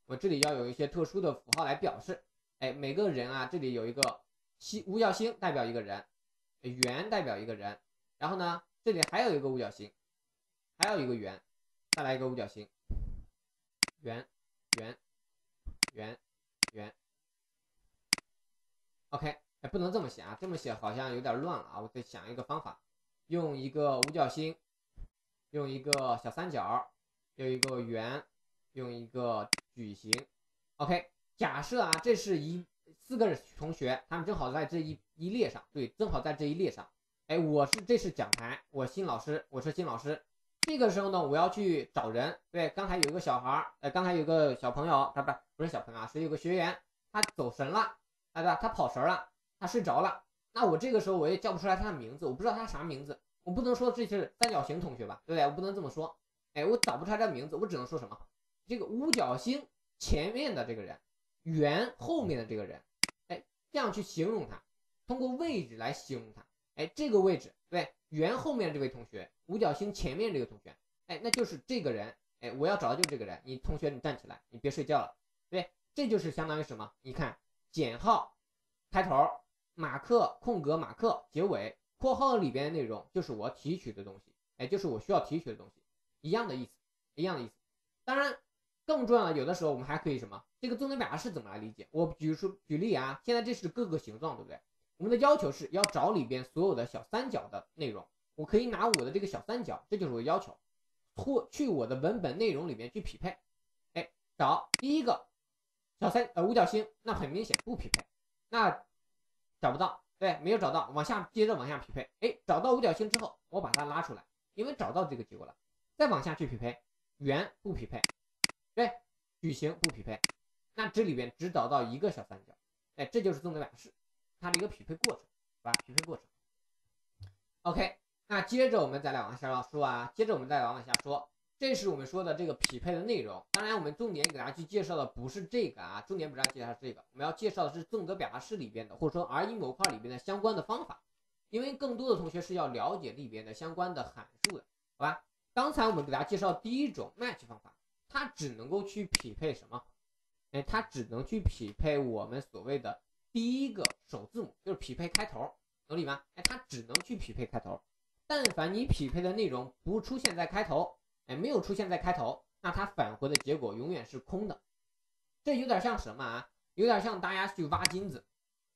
我这里要有一些特殊的符号来表示。哎，每个人啊，这里有一个星五角星代表一个人，圆代表一个人，然后呢，这里还有一个五角星，还有一个圆，再来一个五角星，圆圆圆圆。OK， 哎，不能这么写啊，这么写好像有点乱了啊。我得想一个方法，用一个五角星，用一个小三角，用一个圆，用一个矩形。OK， 假设啊，这是一四个同学，他们正好在这一一列上，对，正好在这一列上。哎，我是这是讲台，我新老师，我是新老师。这个时候呢，我要去找人。对，刚才有一个小孩，哎，刚才有个小朋友，他不不是小朋友啊，是有个学员，他走神了。对吧？他跑神了，他睡着了。那我这个时候我也叫不出来他的名字，我不知道他啥名字，我不能说这是三角形同学吧，对不对？我不能这么说。哎，我找不出来这名字，我只能说什么？这个五角星前面的这个人，圆后面的这个人，哎，这样去形容他，通过位置来形容他。哎，这个位置，对，圆后面这位同学，五角星前面这个同学，哎，那就是这个人。哎，我要找的就是这个人。你同学，你站起来，你别睡觉了。对，这就是相当于什么？你看。减号开头，马克空格马克结尾，括号里边的内容就是我提取的东西，哎，就是我需要提取的东西，一样的意思，一样的意思。当然，更重要的，有的时候我们还可以什么？这个纵横表达式怎么来理解？我比如说举例啊，现在这是各个形状，对不对？我们的要求是要找里边所有的小三角的内容，我可以拿我的这个小三角，这就是我的要求，或去我的文本内容里面去匹配，哎，找第一个。小三呃五角星，那很明显不匹配，那找不到，对，没有找到，往下接着往下匹配，哎，找到五角星之后，我把它拉出来，因为找到这个结果了，再往下去匹配，圆不匹配，对，矩形不匹配，那这里边只找到一个小三角，哎，这就是纵横表达式它的一个匹配过程，是吧？匹配过程。OK， 那接着我们再来往下说啊，接着我们再往下说。这是我们说的这个匹配的内容，当然我们重点给大家去介绍的不是这个啊，重点不是介绍这个，我们要介绍的是纵横表达式里边的，或者说 R 一 模块里边的相关的方法，因为更多的同学是要了解里边的相关的函数的，好吧？刚才我们给大家介绍第一种 match 方法，它只能够去匹配什么？哎，它只能去匹配我们所谓的第一个首字母，就是匹配开头，懂理吗？哎，它只能去匹配开头，但凡你匹配的内容不出现在开头。哎，没有出现在开头，那它返回的结果永远是空的。这有点像什么啊？有点像大家去挖金子。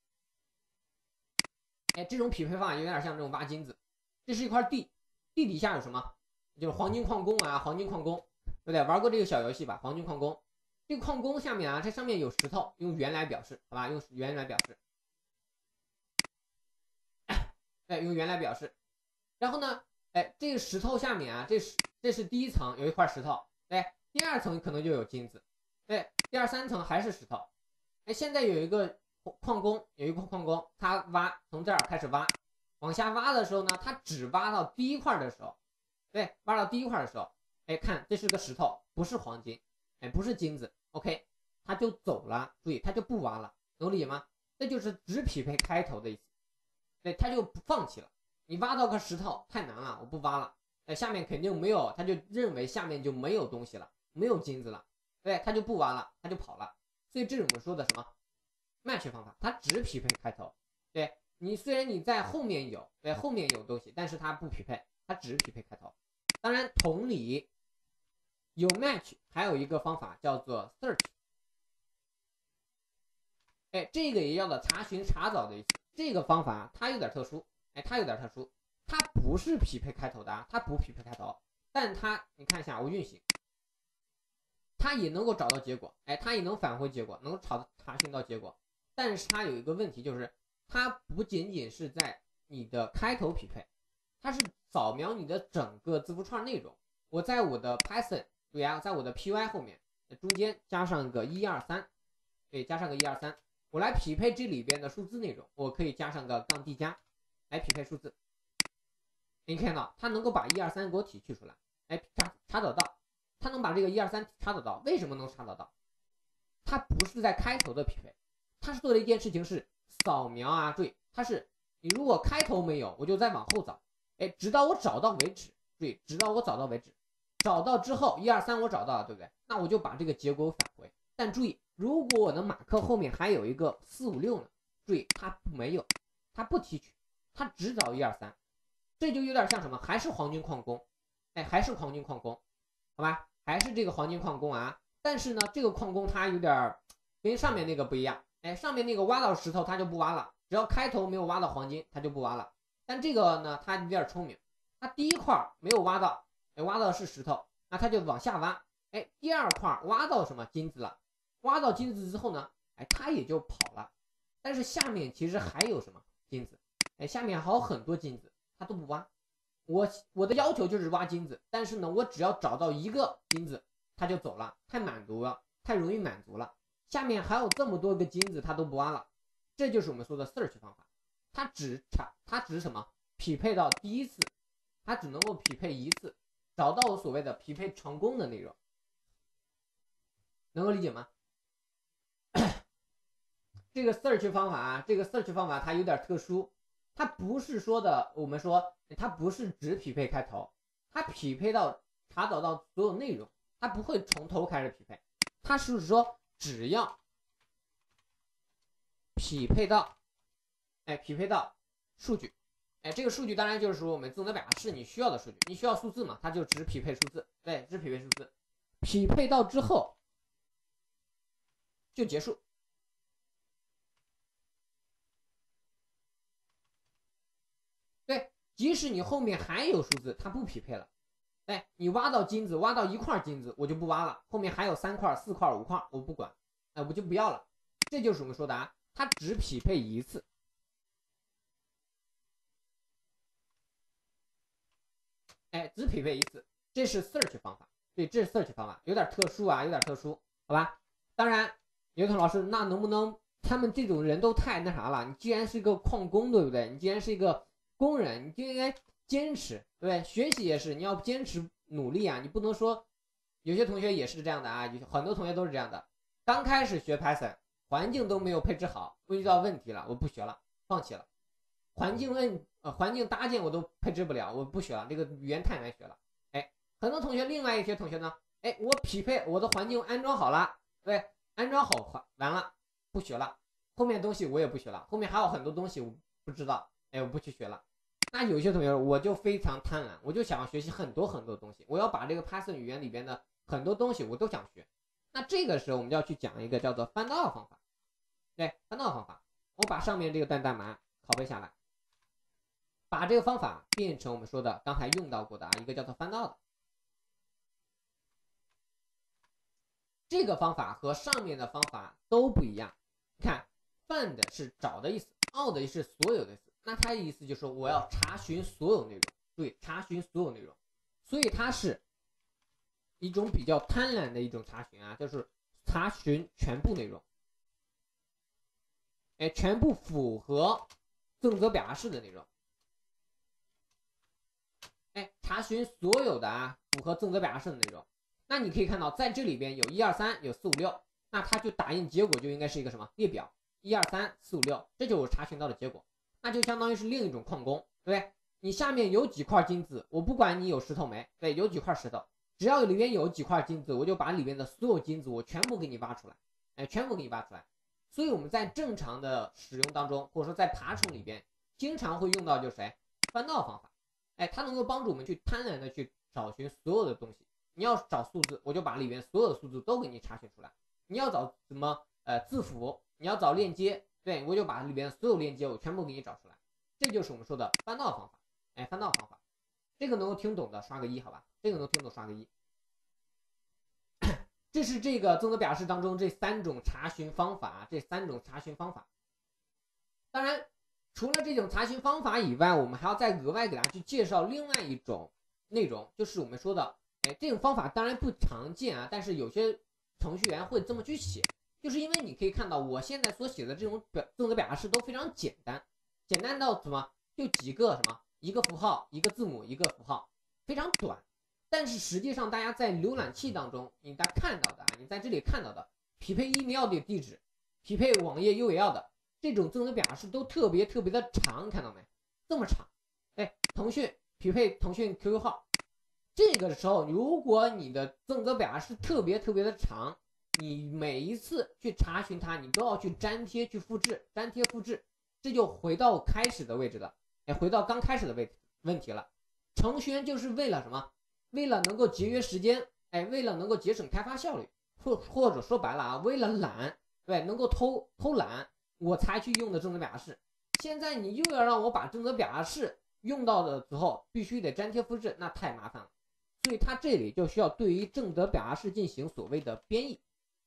哎，这种匹配方法有点像这种挖金子。这是一块地，地底下有什么？就是黄金矿工啊，黄金矿工，对不对？玩过这个小游戏吧？黄金矿工，这个矿工下面啊，这上面有石头，用圆来表示，好吧？用圆来表示。哎，用圆来表示。然后呢？哎，这个石头下面啊，这是这是第一层有一块石头，哎，第二层可能就有金子，对，第二三层还是石头，哎，现在有一个矿工，有一个矿工，他挖，从这儿开始挖，往下挖的时候呢，他只挖到第一块的时候，对，挖到第一块的时候，哎，看这是个石头，不是黄金，哎，不是金子 ，OK， 他就走了，注意他就不挖了，能理解吗？这就是只匹配开头的意思，对，他就放弃了。你挖到个石头太难了，我不挖了。哎，下面肯定没有，他就认为下面就没有东西了，没有金子了，对，他就不挖了，他就跑了。所以这是我们说的什么 match 方法，它只匹配开头。对，你虽然你在后面有，对，后面有东西，但是它不匹配，它只匹配开头。当然，同理，有 match 还有一个方法叫做 search。哎，这个也叫做查询查找的意思。这个方法它有点特殊。哎，它有点特殊，它不是匹配开头的啊，它不匹配开头，但它你看一下我运行，它也能够找到结果，哎，它也能返回结果，能够查查询到结果，但是它有一个问题，就是它不仅仅是在你的开头匹配，它是扫描你的整个字符串内容。我在我的 Python 对啊，在我的 Py 后面中间加上个一二三，对，加上个一二三，我来匹配这里边的数字内容，我可以加上个杠 D 加。来匹配数字，你看到它能够把一二三给我提取出来，哎，查查找到，它能把这个一二三查找到，为什么能查找到？它不是在开头的匹配，它是做的一件事情是扫描啊，注意，它是你如果开头没有，我就再往后找，哎，直到我找到为止，注意，直到我找到为止，找到之后一二三我找到了，对不对？那我就把这个结果返回， 但注意，如果我的马克后面还有一个四五六呢，注意它没有，它不提取，它只找一二三，这就有点像什么？还是黄金矿工，哎，还是黄金矿工，好吧？还是这个黄金矿工啊。但是呢，这个矿工它有点跟上面那个不一样，哎，上面那个挖到石头它就不挖了，只要开头没有挖到黄金，它就不挖了。但这个呢，它有点聪明，它第一块没有挖到，哎，挖到的是石头，那它就往下挖，哎，第二块挖到什么金子了？挖到金子之后呢，哎，它也就跑了。但是下面其实还有什么金子？哎，下面还有很多金子，它都不挖。我我的要求就是挖金子，但是呢，我只要找到一个金子，它就走了，太满足了，太容易满足了。下面还有这么多个金子，它都不挖了，这就是我们说的 search 方法。它只查，它只什么？匹配到第一次，它只能够匹配一次，找到我所谓的匹配成功的内容，能够理解吗？这个 search 方法啊，这个 search 方法它有点特殊，它不是说的，我们说它不是只匹配开头，它匹配到查找到所有内容，它不会从头开始匹配，它是说只要匹配到，哎，匹配到数据，哎，这个数据当然就是说我们增则表是你需要的数据，你需要数字嘛，它就只匹配数字，对，只匹配数字，匹配到之后就结束。对，即使你后面还有数字，它不匹配了。哎，你挖到金子，挖到一块金子，我就不挖了。后面还有三块、四块、五块，我不管，哎，我就不要了。这就是我们说的啊，它只匹配一次。哎，只匹配一次，这是 search 方法。对，这是 search 方法，有点特殊啊，有点特殊，好吧？当然，牛腾老师，那能不能他们这种人都太那啥了？你既然是一个矿工，对不对？你既然是一个工人，你就应该坚持，对不对？学习也是，你要坚持努力啊，你不能说有些同学也是这样的啊，很多同学都是这样的。刚开始学 Python， 环境都没有配置好，我遇到问题了，我不学了，放弃了。环境问呃环境搭建我都配置不了，我不学了，这个语言太难学了。哎，很多同学，另外一些同学呢，哎，我匹配我的环境安装好了，对，安装好完了，不学了，后面东西我也不学了，后面还有很多东西我不知道，哎，我不去学了。那有些同学我就非常贪婪，我就想要学习很多很多东西，我要把这个 Python 语言里边的很多东西我都想学。那这个时候我们就要去讲一个叫做翻道方法，对，翻道方法，我把上面这个段代码拷贝下来，把这个方法变成我们说的刚才用到过的啊一个叫做翻道的。这个方法和上面的方法都不一样。你看 find 是找的意思， out 是所有的意思，那它的意思就是说我要查询所有内容，对，查询所有内容，所以它是一种比较贪婪的一种查询啊，就是查询全部内容，哎，全部符合正则表达式的内容，哎，查询所有的啊符合正则表达式的内容。那你可以看到，在这里边有一二三，有四五六，那它就打印结果就应该是一个什么列表，一二三四五六，这就是我查询到的结果，那就相当于是另一种矿工，对不对？你下面有几块金子，我不管你有石头没，对，有几块石头，只要里面有几块金子，我就把里面的所有金子我全部给你挖出来，哎，全部给你挖出来。所以我们在正常的使用当中，或者说在爬虫里边，经常会用到就是谁翻道方法，哎，它能够帮助我们去贪婪的去找寻所有的东西。你要找数字，我就把里面所有的数字都给你查询出来。你要找什么呃字符，你要找链接，对，我就把里面所有链接我全部给你找出来。这就是我们说的翻道方法，哎，翻道方法，这个能够听懂的刷个一，好吧？这个能听懂刷个一。这是这个增则表达式当中这三种查询方法，这三种查询方法。当然，除了这种查询方法以外，我们还要再额外给大家去介绍另外一种内容，就是我们说的。哎，这种方法当然不常见啊，但是有些程序员会这么去写，就是因为你可以看到我现在所写的这种表正则表达式都非常简单，简单到什么就几个什么一个符号一个字母一个符号，非常短。但是实际上大家在浏览器当中你大家看到的啊，你在这里看到的匹配 email 的地址，匹配网页 U R L 的这种正则表达式都特别特别的长，看到没？这么长。哎，腾讯匹配腾讯 Q Q 号。这个时候，如果你的正则表达式特别特别的长， 你每一次去查询它，你都要去粘贴去复制，粘贴复制，这就回到开始的位置了，哎，回到刚开始的位问题了。程序员就是为了什么？为了能够节约时间，哎，为了能够节省开发效率，或或者说白了啊，为了懒，对，能够偷偷懒，我才去用的正则表达式。现在你又要让我把正则表达式用到的时候，必须得粘贴复制，那太麻烦了。所以它这里就需要对于正则表达式进行所谓的编译。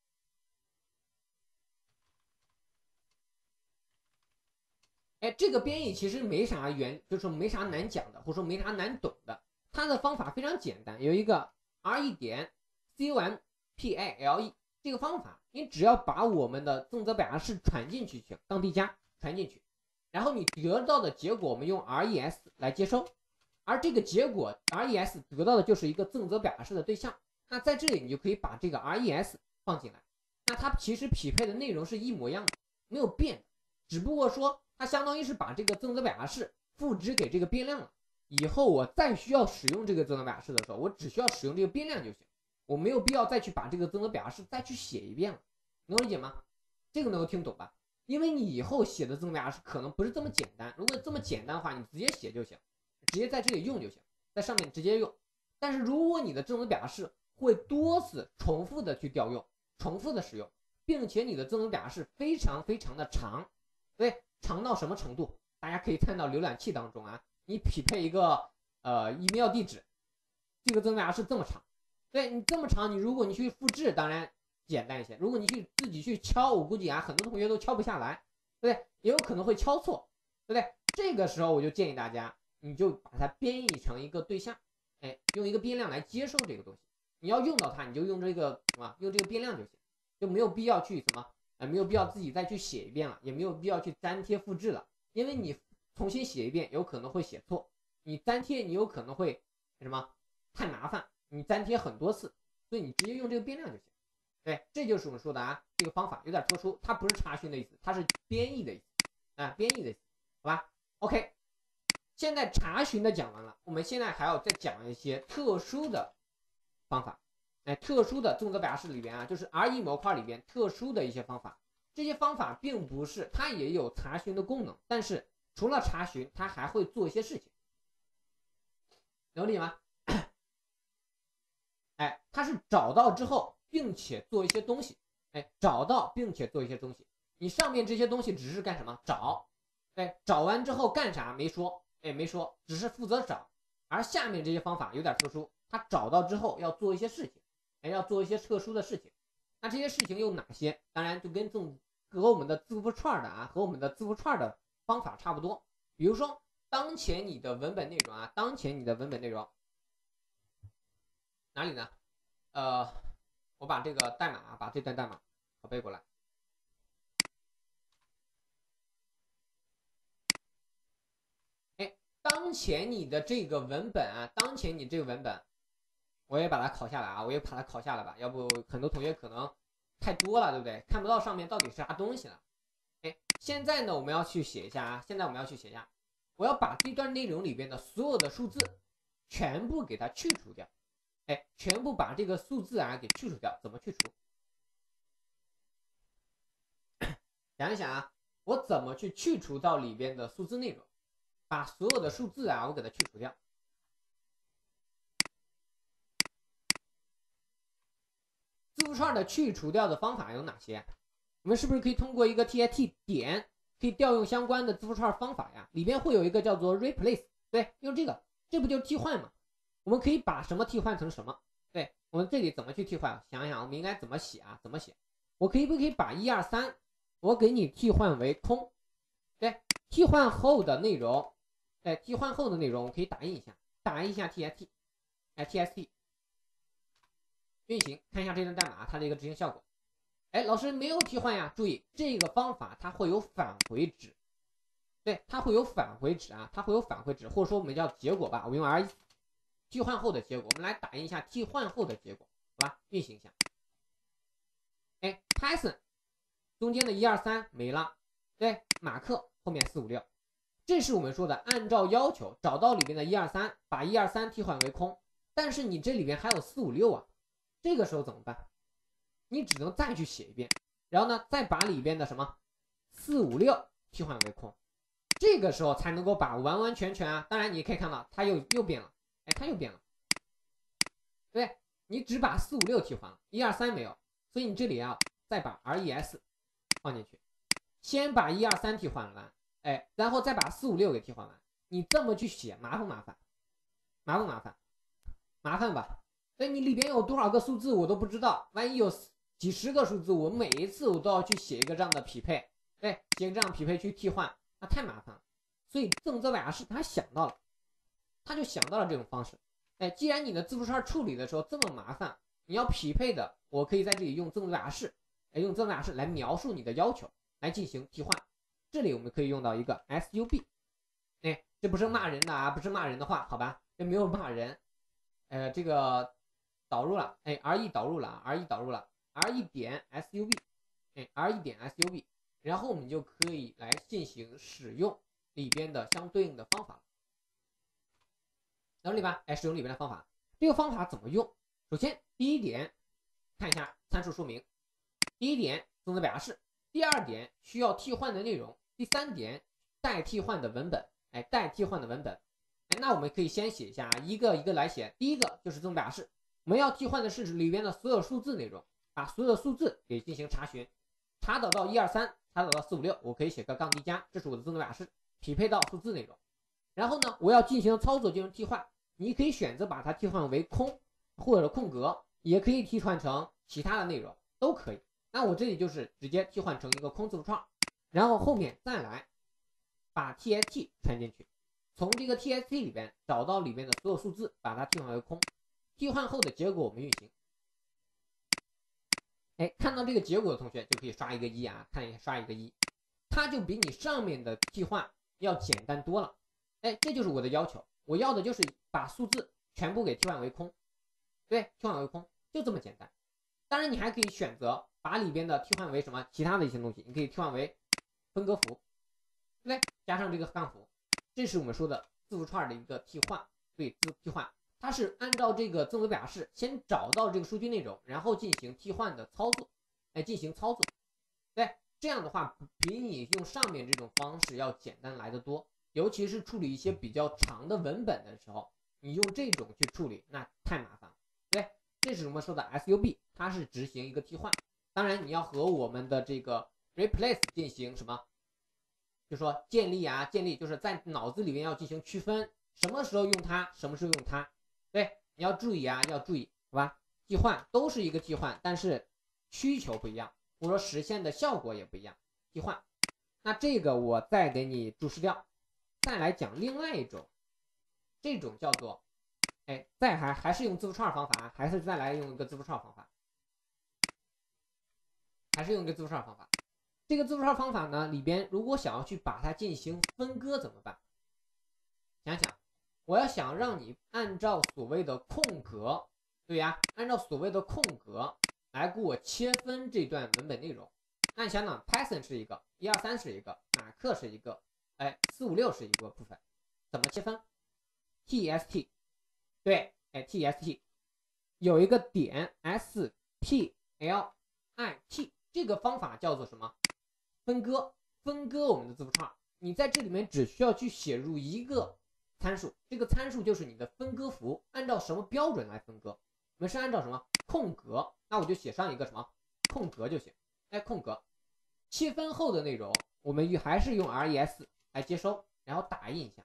哎，这个编译其实没啥原，就是说没啥难讲的，或者说没啥难懂的。它的方法非常简单，有一个 r 一点 compile 这个方法，你只要把我们的正则表达式传进去，当递加传进去，然后你得到的结果我们用 res 来接收，而这个结果 res 得到的就是一个正则表达式的对象。那在这里你就可以把这个 res 放进来，那它其实匹配的内容是一模一样的，没有变，只不过说它相当于是把这个正则表达式赋值给这个变量了。以后我再需要使用这个正则表达式的时候，我只需要使用这个变量就行，我没有必要再去把这个正则表达式再去写一遍了，能理解吗？这个能够听懂吧？因为你以后写的正则表达式可能不是这么简单，如果这么简单的话，你直接写就行，直接在这里用就行，在上面直接用。但是如果你的正则表达式会多次重复的去调用，重复的使用，并且你的正则表达式非常非常的长，对，长到什么程度？大家可以看到浏览器当中啊，你匹配一个呃 email 地址，这个正则表达式这么长，对你这么长，你如果你去复制，当然简单一些，如果你去自己去敲，我估计啊，很多同学都敲不下来，对不对？也有可能会敲错，对不对？这个时候我就建议大家，你就把它编译成一个对象，哎，用一个变量来接收这个东西。你要用到它，你就用这个什么，用这个变量就行，就没有必要去什么，呃，没有必要自己再去写一遍了，也没有必要去粘贴复制了，因为你重新写一遍有可能会写错，你粘贴你有可能会什么太麻烦，你粘贴很多次，所以你直接用这个变量就行。对，这就是我们说的啊，这个方法有点特殊，它不是查询的意思，它是编译的意思啊，编译的意思，好吧 ？OK， 现在查询的讲完了，我们现在还要再讲一些特殊的方法，哎，特殊的正则表达式里边啊，就是 R E 模块里边特殊的一些方法，这些方法并不是，它也有查询的功能，但是除了查询，它还会做一些事情，能理解吗？哎，它是找到之后，并且做一些东西，哎，找到并且做一些东西。你上面这些东西只是干什么？找，哎，找完之后干啥？没说，哎，没说，只是负责找。而下面这些方法有点特殊，它找到之后要做一些事情，哎，要做一些特殊的事情。那这些事情有哪些？当然就跟正和我们的字符串的啊，和我们的字符串的方法差不多。比如说，当前你的文本内容啊，当前你的文本内容。哪里呢？呃，我把这个代码，把这段代码拷贝过来。哎，当前你的这个文本啊，当前你这个文本，我也把它拷下来啊，我也把它拷下来吧，要不很多同学可能太多了，对不对？看不到上面到底是啥东西了。哎，现在呢，我们要去写一下啊，现在我们要去写一下，我要把这段内容里边的所有的数字全部给它去除掉。哎，全部把这个数字啊给去除掉，怎么去除？想一想啊，我怎么去去除到里边的数字内容？把所有的数字啊，我给它去除掉。字符串的去除掉的方法有哪些？我们是不是可以通过一个 tit 点，可以调用相关的字符串方法呀？里边会有一个叫做 replace， 对，用这个，这不就是替换吗？我们可以把什么替换成什么？对，我们这里怎么去替换？想一想，我们应该怎么写啊？怎么写？我可以不可以把一二三，我给你替换为空？对，替换后的内容，哎，替换后的内容我可以打印一下，打印一下 txt， 哎 txt， 运行，看一下这段代码它的一个执行效果。哎，老师没有替换呀，注意这个方法它会有返回值，对，它会有返回值啊，它会有返回值，或者说我们叫结果吧，我用 r 替换后的结果，我们来打印一下替换后的结果，好吧？运行一下。哎 ，Python 中间的一二三没了，对，马克后面四五六，这是我们说的按照要求找到里面的一二三，把一二三替换为空，但是你这里面还有四五六啊，这个时候怎么办？ 你只能再去写一遍，然后呢，再把里边的什么四五六替换为空，这个时候才能够把完完全全啊。当然你可以看到它又又变了，哎，它又变了，对不对？你只把四五六替换了，一二三没有，所以你这里啊再把 res 放进去，先把一二三替换完，哎，然后再把四五六给替换完。你这么去写麻烦不麻烦？麻烦麻烦？麻烦吧？所以你里边有多少个数字我都不知道，万一有几十个数字，我每一次我都要去写一个这样的匹配，哎，写个这样匹配去替换，那太麻烦了。所以正则雅士他想到了，他就想到了这种方式。哎，既然你的字符串处理的时候这么麻烦，你要匹配的，我可以在这里用正则雅士，哎，用正则雅士来描述你的要求，来进行替换。这里我们可以用到一个 sub， 哎，这不是骂人的啊，不是骂人的话，好吧，这没有骂人。呃，这个导入了，哎 ，re 导入了啊 ，re 导入了 ，re 点 sub， 哎 ，re 点 sub， 然后我们就可以来进行使用里边的相对应的方法，懂了吧？哎，使用里边的方法，这个方法怎么用？首先，第一点，看一下参数说明；第一点，正则表示；第二点，需要替换的内容；第三点，待替换的文本，哎，待替换的文本。哎，那我们可以先写一下，一个一个来写。第一个就是正则表示，我们要替换的是里边的所有数字内容，把所有的数字给进行查询，查找到一二三，查找到四五六，我可以写个杠 D 加，这是我的正则表示，匹配到数字内容。然后呢，我要进行操作进行替换，你可以选择把它替换为空或者空格，也可以替换成其他的内容，都可以。那我这里就是直接替换成一个空字符串，然后后面再来把 txt 传进去。从这个 txt 里边找到里面的所有数字，把它替换为空。替换后的结果我们运行。哎，看到这个结果的同学就可以刷一个一啊，看一下刷一个一，它就比你上面的替换要简单多了。哎，这就是我的要求，我要的就是把数字全部给替换为空，对，替换为空，就这么简单。当然你还可以选择把里边的替换为什么其他的一些东西，你可以替换为分割符，对不对？加上这个杠符。这是我们说的字符串的一个替换，对，字替换，它是按照这个正则表示先找到这个数据内容，然后进行替换的操作，来进行操作，对，这样的话比你用上面这种方式要简单来得多，尤其是处理一些比较长的文本的时候，你用这种去处理那太麻烦了，对，这是我们说的 sub， 它是执行一个替换，当然你要和我们的这个 replace 进行什么？就说建立啊，建立就是在脑子里面要进行区分，什么时候用它，什么时候用它，对，你要注意啊，要注意，好吧？替换都是一个替换，但是需求不一样，或者说实现的效果也不一样。替换，那这个我再给你注释掉，再来讲另外一种，这种叫做，哎，再还还是用字符串方法，还是再来用一个字符串方法，还是用一个字符串方法。这个字符串方法呢，里边如果想要去把它进行分割怎么办？想想，我要想让你按照所谓的空格，对呀，按照所谓的空格来给我切分这段文本内容。那你想想 ，Python 是一个，一二三是一个，马克是一个，哎，四五六是一个部分，怎么切分 ？txt， 对，哎 ，txt 有一个点 s p l i t， 这个方法叫做什么？分割，分割我们的字符串，你在这里面只需要去写入一个参数，这个参数就是你的分割符，按照什么标准来分割？我们是按照什么空格？那我就写上一个什么空格就行。哎，空格切分后的内容，我们还是用 res 来接收，然后打印一下，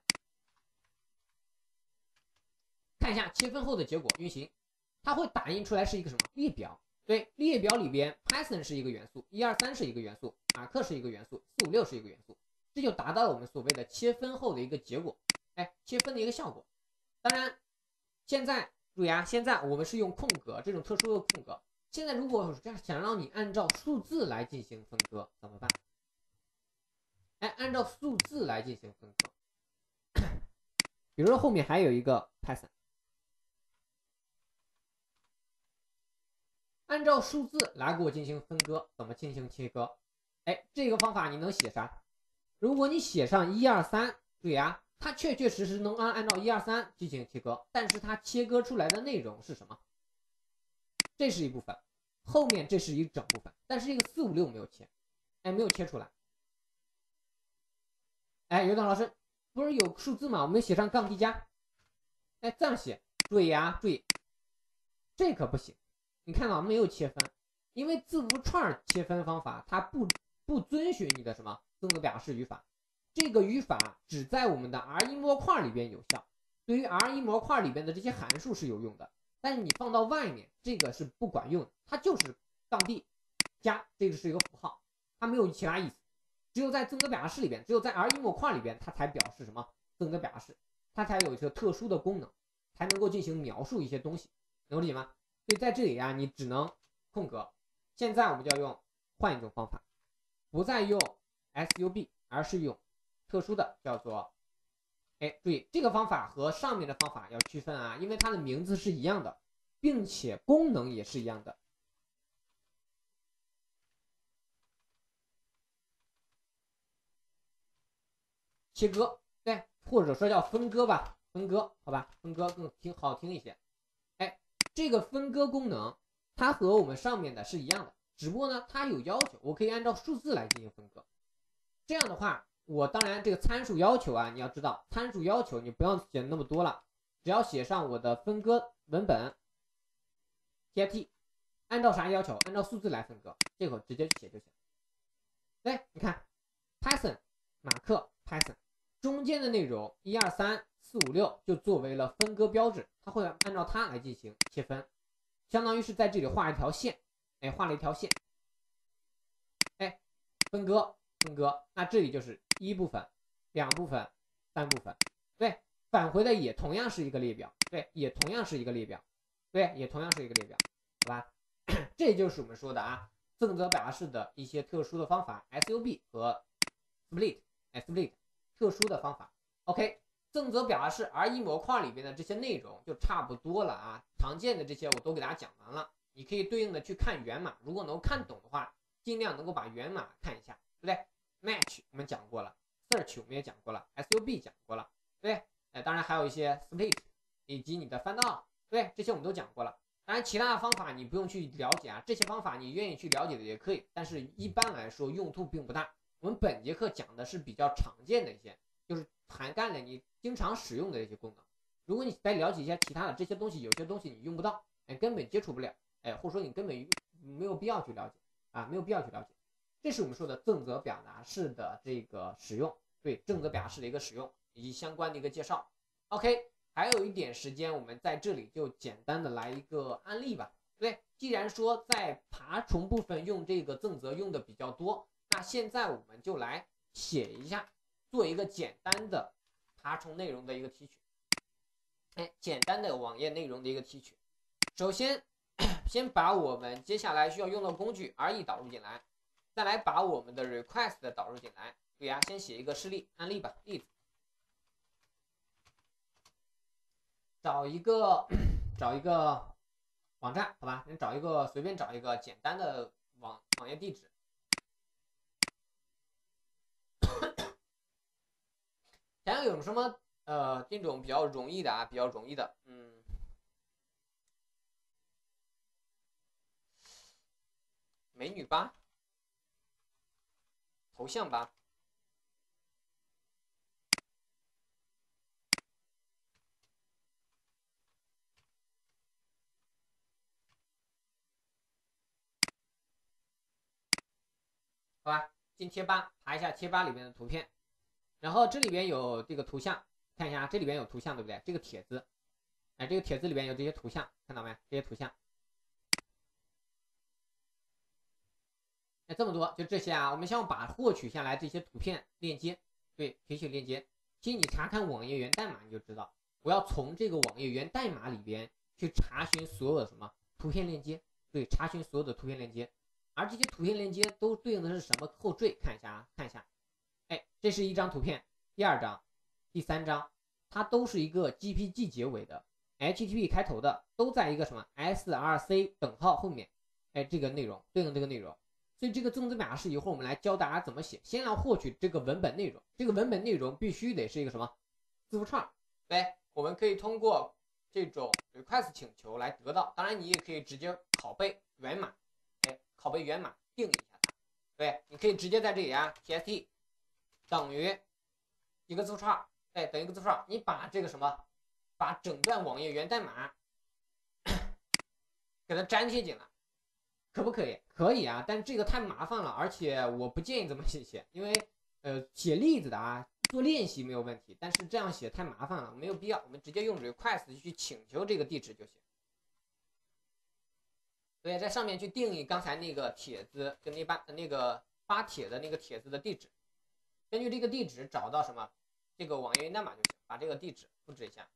看一下切分后的结果，运行，它会打印出来是一个什么列表？对，列表里边 Python 是一个元素，一二三是一个元素，马克是一个元素，四五六是一个元素，这就达到了我们所谓的切分后的一个结果，哎，切分的一个效果。当然，现在注意啊，现在我们是用空格这种特殊的空格。现在如果想让你按照数字来进行分割怎么办？哎，按照数字来进行分割，比如说后面还有一个 Python。按照数字来给我进行分割，怎么进行切割？哎，这个方法你能写啥？如果你写上一二三，注意啊，它确确实实能按按照一二三进行切割，但是它切割出来的内容是什么？这是一部分， 后面这是一整部分，但是这个四五六没有切，哎，没有切出来。哎，有的老师不是有数字吗？我们写上杠 D 加，哎，这样写，注意啊，注意，这可不行。你看到没有切分，因为字符串切分方法它不不遵循你的什么增则表示语法，这个语法只在我们的 R 一 模块里边有效，对于 R 一 模块里边的这些函数是有用的，但是你放到外面这个是不管用的，它就是杠 D 加，这个是一个符号，它没有其他意思。只有在增则表达式里边，只有在 R 一 模块里边，它才表示什么增则表达式，它才有一个特殊的功能，才能够进行描述一些东西，能够理解吗？所以在这里啊，你只能空格。现在我们就要用换一种方法，不再用 sub， 而是用特殊的叫做，哎，注意这个方法和上面的方法要区分啊，因为它的名字是一样的，并且功能也是一样的。切割，对，或者说叫分割吧，分割，好吧，分割更听好听一些。哎，这个分割功能，它和我们上面的是一样的，只不过呢，它有要求，我可以按照数字来进行分割。这样的话，我当然这个参数要求啊，你要知道参数要求，你不要写那么多了，只要写上我的分割文本 T， 按照啥要求？按照数字来分割，这会直接写就行。对，你看 Python 马克 Python。中间的内容一二三四五六就作为了分割标志，它会按照它来进行切分，相当于是在这里画一条线，哎，画了一条线，哎，分割分割，那这里就是一部分、两部分、三部分，对，返回的也同样是一个列表，对，也同样是一个列表，对，也同样是一个列表，好吧？这就是我们说的啊，增则表达式的一些特殊的方法 ，sub 和 split， 哎 split。特殊的方法 ，OK， 增则表达式 R 一 模块里边的这些内容就差不多了啊，常见的这些我都给大家讲完了，你可以对应的去看源码，如果能看懂的话，尽量能够把源码看一下，对不对 ？Match 我们讲过了 ，Search 我们也讲过了 ，sub 讲过了，对不对？哎，当然还有一些 split 以及你的翻到，对，这些我们都讲过了。当然，其他的方法你不用去了解啊，这些方法你愿意去了解的也可以，但是一般来说用途并不大。我们本节课讲的是比较常见的一些，就是涵盖了你经常使用的一些功能。如果你再了解一些其他的这些东西，有些东西你用不到，哎，根本接触不了，哎，或者说你根本没有必要去了解啊，没有必要去了解。这是我们说的正则表达式的这个使用，对正则表达式的一个使用以及相关的一个介绍。OK， 还有一点时间，我们在这里就简单的来一个案例吧。对，既然说在爬虫部分用这个正则用的比较多。那现在我们就来写一下，做一个简单的爬虫内容的一个提取，哎，简单的网页内容的一个提取。首先，先把我们接下来需要用的工具 R E 导入进来，再来把我们的 request 导入进来。对呀，先写一个示例案例吧，例子，找一个找一个网站，好吧，你找一个随便找一个简单的网网页地址。想想有什么呃这种比较容易的啊，比较容易的，嗯，美女吧，头像吧，好吧，进贴吧爬一下贴吧里面的图片，然后这里边有这个图像，看一下这里边有图像对不对？这个帖子，哎，这个帖子里边有这些图像，看到没？这些图像，哎，这么多，就这些啊。我们想把获取下来这些图片链接，对，提取链接。其实你查看网页源代码你就知道，我要从这个网页源代码里边去查询所有的什么图片链接，对，查询所有的图片链接。而这些图片链接都对应的是什么后缀？看一下啊，看一下，哎，这是一张图片，第二张、第三张，它都是一个 G P G 结尾的 H T T P 开头的，都在一个什么 S R C 等号后面，哎，这个内容对应这个内容。所以这个正则表达式一会儿我们来教大家怎么写，先要获取这个文本内容，这个文本内容必须得是一个什么字符串，对，我们可以通过这种 request 请求来得到，当然你也可以直接拷贝源码， 拷贝源码定义一下它。对，你可以直接在这里啊 ，txt 等于一个字符串，哎，等于一个字符串，你把这个什么，把整段网页源代码给它粘贴进来，可不可以？可以啊，但是这个太麻烦了，而且我不建议这么写，因为呃写例子的啊，做练习没有问题，但是这样写太麻烦了，没有必要，我们直接用 request 去请求这个地址就行。所以在上面去定义刚才那个帖子跟那把那个发帖的那个帖子的地址，根据这个地址找到什么这个网页源代码就行，把这个地址复制一下，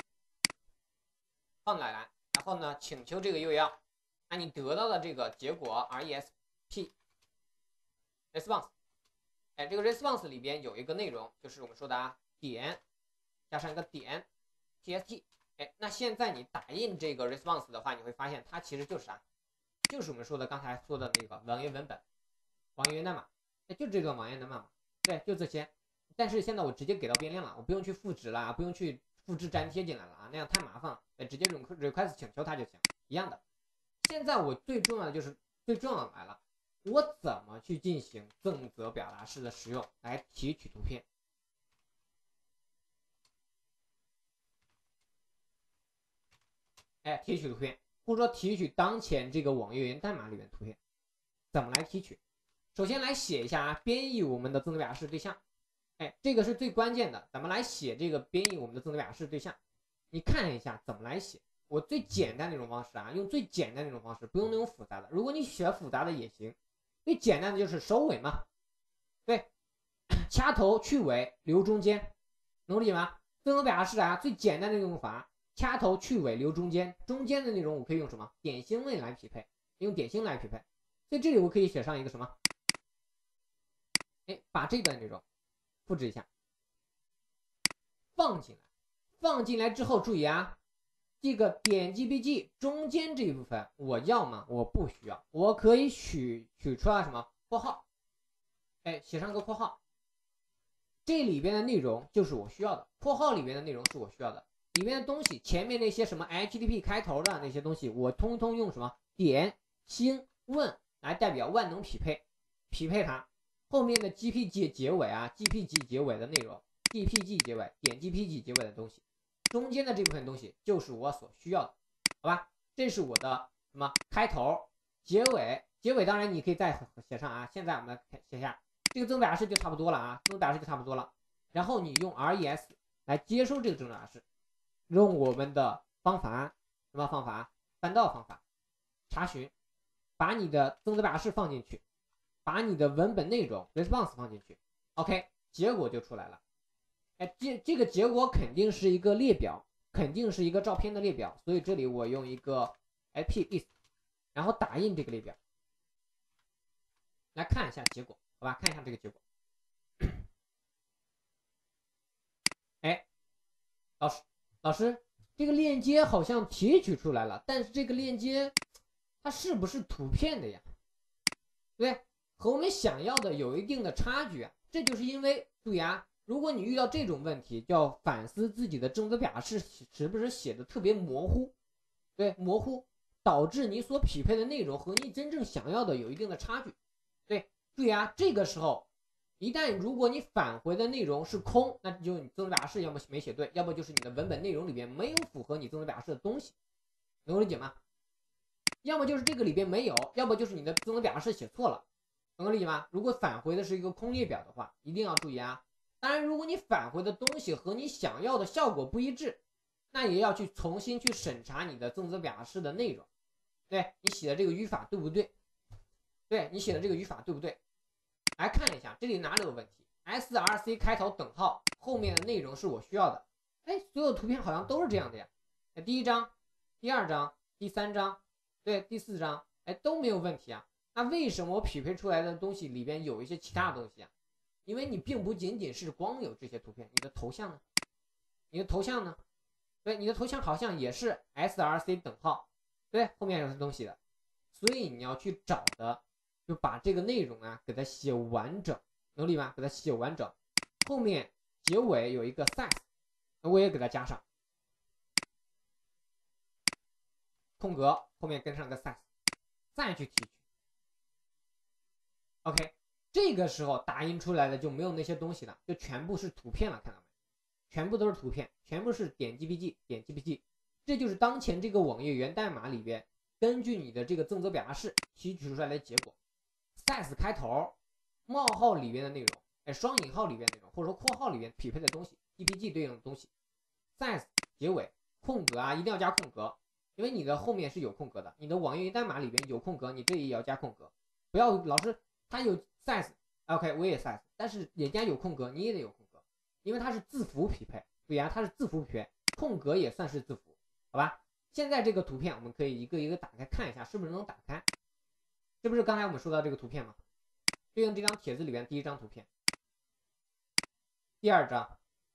放进来，然后呢请求这个 U R L， 那你得到的这个结果 resp response， 哎，这个 response 里边有一个内容，就是我们说的啊点加上一个点 txt， 哎，那现在你打印这个 response 的话，你会发现它其实就是啥、啊？就是我们说的刚才说的那个网页文本、网页源代码，哎，就这个网页源代码，对，就这些。但是现在我直接给到变量了，我不用去复制了，不用去复制粘贴进来了啊，那样太麻烦了，哎，直接 request 请求它就行，一样的。现在我最重要的就是最重要的来了，我怎么去进行赠责表达式的使用来提取图片？哎，提取图片。或者说提取当前这个网页源代码里面图片，怎么来提取？首先来写一下啊，编译我们的增值表达式对象，哎，这个是最关键的。咱们来写这个编译我们的增值表达式对象，你看一下怎么来写。我最简单的那种方式啊，用最简单的那种方式，不用那种复杂的。如果你写复杂的也行，最简单的就是收尾嘛，对，掐头去尾留中间，能理解吗？增值表达式啊，最简单的用法。掐头去尾留中间，中间的内容我可以用什么点星位来匹配，用点星来匹配。所以这里我可以写上一个什么，哎，把这段内容复制一下，放进来，放进来之后注意啊，这个点 G P G 中间这一部分我要吗？我不需要，我可以取取出来什么括号，哎，写上个括号，这里边的内容就是我需要的，括号里边的内容是我需要的。里面的东西，前面那些什么 H T T P 开头的那些东西，我通通用什么点星问来代表万能匹配，匹配它。后面的 G P G 结尾啊 ，G P G 结尾的内容 ，G P G 结尾点 G P G 结尾的东西，中间的这部分东西就是我所需要的，好吧？这是我的什么开头、结尾，结尾当然你可以再写上啊。现在我们来写下这个增值表达式就差不多了啊，增值表达式就差不多了。然后你用 res 来接收这个增值表达式。用我们的方法，什么方法？翻到方法，查询，把你的增值表达式放进去，把你的文本内容 response 放进去 ，OK， 结果就出来了。哎，这这个结果肯定是一个列表，肯定是一个照片的列表，所以这里我用一个 ip-list， 然后打印这个列表，来看一下结果，好吧？看一下这个结果。哎，老师。老师，这个链接好像提取出来了，但是这个链接它是不是图片的呀？对，和我们想要的有一定的差距啊。这就是因为，注意啊，如果你遇到这种问题，就要反思自己的增值表达式是不是写的特别模糊，对，模糊导致你所匹配的内容和你真正想要的有一定的差距。对，注意啊，这个时候。一旦如果你返回的内容是空，那就你增值表达式要么没写对，要不就是你的文本内容里边没有符合你增值表达式的东西，能够理解吗？要么就是这个里边没有，要么就是你的增值表达式写错了，能够理解吗？如果返回的是一个空列表的话，一定要注意啊。当然，如果你返回的东西和你想要的效果不一致，那也要去重新去审查你的增值表达式的内容，对你写的这个语法对不对？对你写的这个语法对不对？来看一下，这里哪里有问题 ？src 开头等号后面的内容是我需要的。哎，所有图片好像都是这样的呀。第一张、第二张、第三张，对，第四张，哎，都没有问题啊。那为什么我匹配出来的东西里边有一些其他的东西啊？因为你并不仅仅是光有这些图片，你的头像呢？你的头像呢？对，你的头像好像也是 src 等号，对，后面有些东西的，所以你要去找的。就把这个内容啊给它写完整，能理吗？给它写完整，后面结尾有一个 size， 我也给它加上空格，后面跟上个 size， 再去提取， OK， 这个时候打印出来的就没有那些东西了，就全部是图片了，看到没？全部都是图片，全部是点 G P G 点 G P G， 这就是当前这个网页源代码里边根据你的这个正则表达式提取出来的结果。size 开头冒号里边的内容，哎，双引号里边的内容，或者说括号里边匹配的东西 ，G P G 对应的东西 ，size 结尾空格啊，一定要加空格，因为你的后面是有空格的，你的网页源代码里边有空格，你这也要加空格，不要老是它有 size，OK， 我也 size， 但是人家有空格，你也得有空格，因为它是字符匹配，对呀，它是字符匹配，空格也算是字符，好吧？现在这个图片我们可以一个一个打开看一下，是不是能打开？这不是刚才我们说到这个图片吗？对应这张帖子里边第一张图片，第二张，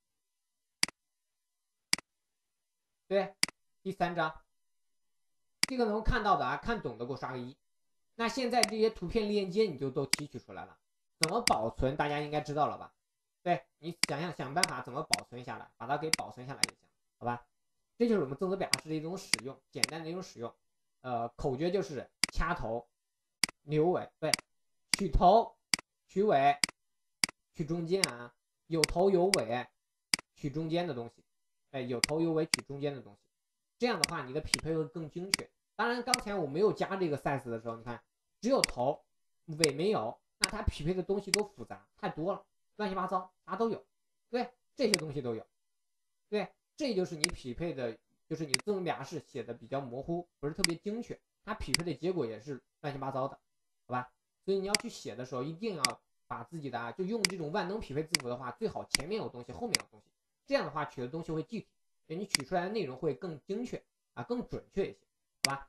对，第三张，这个能看到的啊，看懂的给我刷个一。那现在这些图片链接你就都提取出来了，怎么保存大家应该知道了吧？对，你想想想办法怎么保存下来，把它给保存下来就行，好吧？这就是我们正则表达式的一种使用，简单的一种使用。呃，口诀就是掐头、留尾，对，取头、取尾、取中间啊，有头有尾，取中间的东西，哎，有头有尾取中间的东西，这样的话你的匹配会更精确。当然，刚才我没有加这个 size 的时候，你看只有头，尾没有，那它匹配的东西都复杂太多了，乱七八糟，啥都有，对，这些东西都有，对，这就是你匹配的，就是你的正则表达式写的比较模糊，不是特别精确，它匹配的结果也是乱七八糟的，好吧？所以你要去写的时候，一定要把自己的啊，就用这种万能匹配字符的话，最好前面有东西，后面有东西，这样的话取的东西会具体，你取出来的内容会更精确啊，更准确一些，好吧？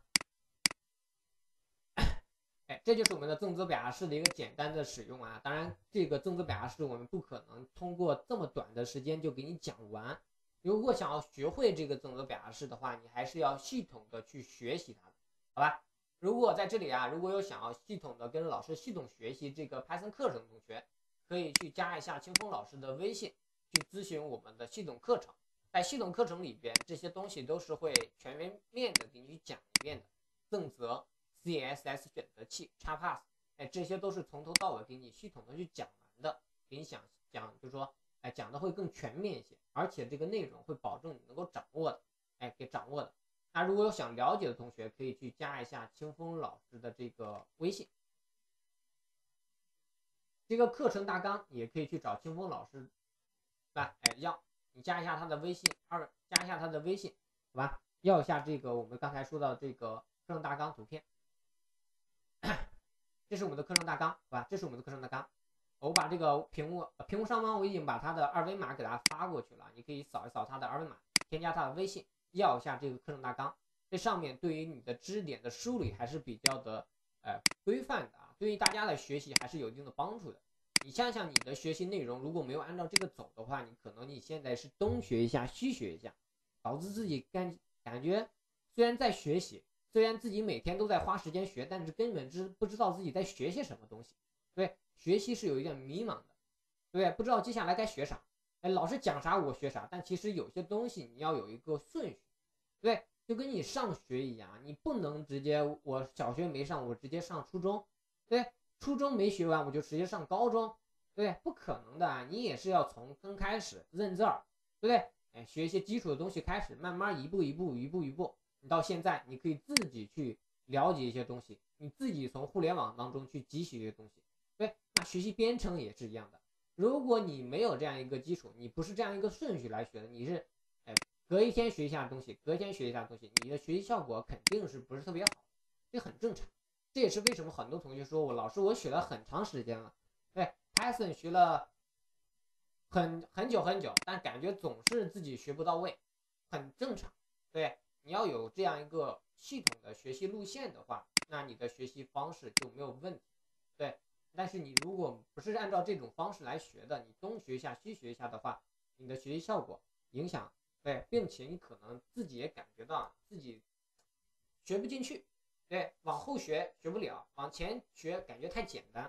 哎，这就是我们的正则表达式的一个简单的使用啊。当然，这个正则表达式我们不可能通过这么短的时间就给你讲完。如果想要学会这个正则表达式的话，你还是要系统的去学习它的，好吧？如果在这里啊，如果有想要系统的跟老师系统学习这个 Python 课程的同学，可以去加一下清风老师的微信，去咨询我们的系统课程。在系统课程里边，这些东西都是会全面的给你讲一遍的，正则。C S S 选择器 XPath， 哎，这些都是从头到尾给你系统的去讲完的，给你讲讲，就是说，哎，讲的会更全面一些，而且这个内容会保证你能够掌握的，哎，给掌握的。那如果有想了解的同学，可以去加一下清风老师的这个微信，这个课程大纲也可以去找清风老师来，哎，要你加一下他的微信，二加一下他的微信，好吧？要一下这个我们刚才说到这个课程大纲图片。这是我们的课程大纲，好吧？这是我们的课程大纲。我把这个屏幕屏幕上方我已经把它的二维码给大家发过去了，你可以扫一扫它的二维码，添加它的微信，要一下这个课程大纲。这上面对于你的知识点的梳理还是比较的呃规范的啊，对于大家的学习还是有一定的帮助的。你想想你的学习内容如果没有按照这个走的话，你可能你现在是东学一下西学一下，导致自己感感觉虽然在学习。虽然自己每天都在花时间学，但是根本知不知道自己在学些什么东西。对，学习是有一点迷茫的，对，不知道接下来该学啥。哎，老师讲啥我学啥，但其实有些东西你要有一个顺序，对，就跟你上学一样，你不能直接我小学没上，我直接上初中，对，初中没学完我就直接上高中，对，不可能的，你也是要从刚开始认字儿，对不对？哎，学一些基础的东西开始，慢慢一步一步，一步一步。你到现在，你可以自己去了解一些东西，你自己从互联网当中去汲取一些东西。对，那学习编程也是一样的。如果你没有这样一个基础，你不是这样一个顺序来学的，你是，哎，隔一天学一下东西，隔一天学一下东西，你的学习效果肯定是不是特别好，这很正常。这也是为什么很多同学说我老师我学了很长时间了，对 Python 学了很很久很久，但感觉总是自己学不到位，很正常，对。你要有这样一个系统的学习路线的话，那你的学习方式就没有问题，对。但是你如果不是按照这种方式来学的，你东学一下西学一下的话，你的学习效果影响，对，并且你可能自己也感觉到自己学不进去，对，往后学学不了，往前学感觉太简单，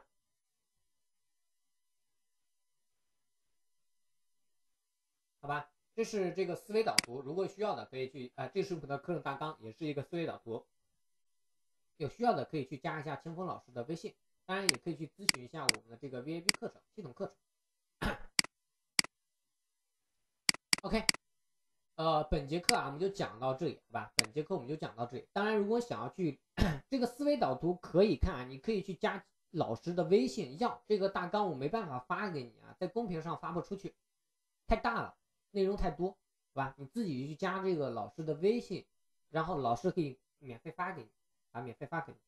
好吧？这是这个思维导图，如果需要的可以去，呃，这是我们的课程大纲，也是一个思维导图，有需要的可以去加一下清风老师的微信， 当然也可以去咨询一下我们的这个 V I P 课程、系统课程。OK， 呃，本节课啊我们就讲到这里，好吧？本节课我们就讲到这里。当然，如果想要去这个思维导图可以看啊，你可以去加老师的微信要这个大纲，我没办法发给你啊，在公屏上发不出去，太大了，内容太多，好吧？你自己去加这个老师的微信，然后老师可以免费发给你啊，免费发给你。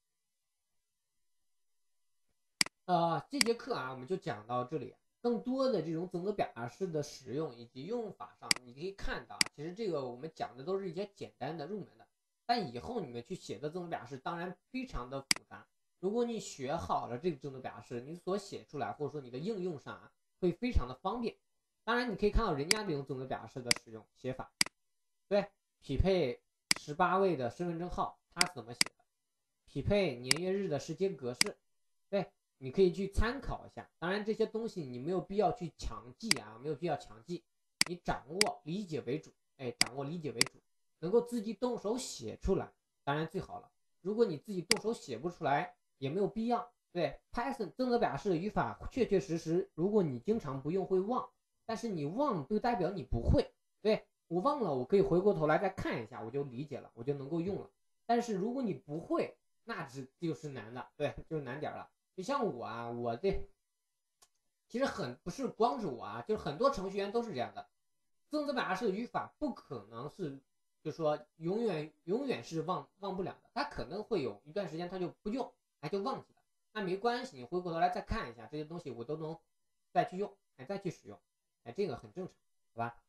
呃，这节课啊我们就讲到这里。更多的这种总则表达式的使用以及用法上，你可以看到啊，其实这个我们讲的都是一些简单的入门的，但以后你们去写的总则表达式当然非常的复杂。如果你学好了这个总则表达式，你所写出来或者说你的应用上啊，会非常的方便。当然你可以看到人家这种总则表达式的使用写法，对，匹配十八位的身份证号，它是怎么写的？匹配年月日的时间格式，对。你可以去参考一下，当然这些东西你没有必要去强记啊，没有必要强记，你掌握理解为主，哎，掌握理解为主，能够自己动手写出来，当然最好了。如果你自己动手写不出来，也没有必要。对 ，Python 增则表达式的语法确确实实，如果你经常不用会忘，但是你忘不代表你不会。对，我忘了，我可以回过头来再看一下，我就理解了，我就能够用了。但是如果你不会，那只就是难的，对，就是难点了。就像我啊，我这其实很不是光是我啊，就是很多程序员都是这样的。增则表达式的语法不可能是，就是说永远永远是忘忘不了的，它可能会有一段时间它就不用，哎就忘记了，那没关系，你回过头来再看一下这些东西，我都能再去用，哎再去使用，哎这个很正常，好吧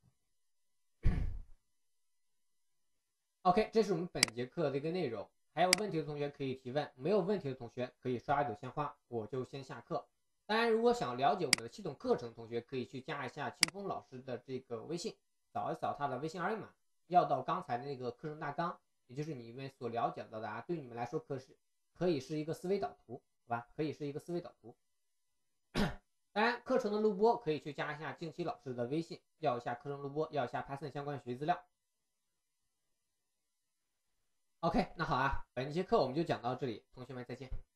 ？OK， 这是我们本节课的一个内容。还有问题的同学可以提问，没有问题的同学可以刷一朵鲜花，我就先下课。当然，如果想了解我们的系统课程，同学可以去加一下清风老师的这个微信，扫一扫他的微信二维码，要到刚才的那个课程大纲，也就是你们所了解到的啊，对你们来说可是可以是一个思维导图，好吧？可以是一个思维导图。当然，课程的录播可以去加一下静期老师的微信，要一下课程录播，要一下 Python 相关学习资料。OK， 那好啊，本节课我们就讲到这里，同学们再见。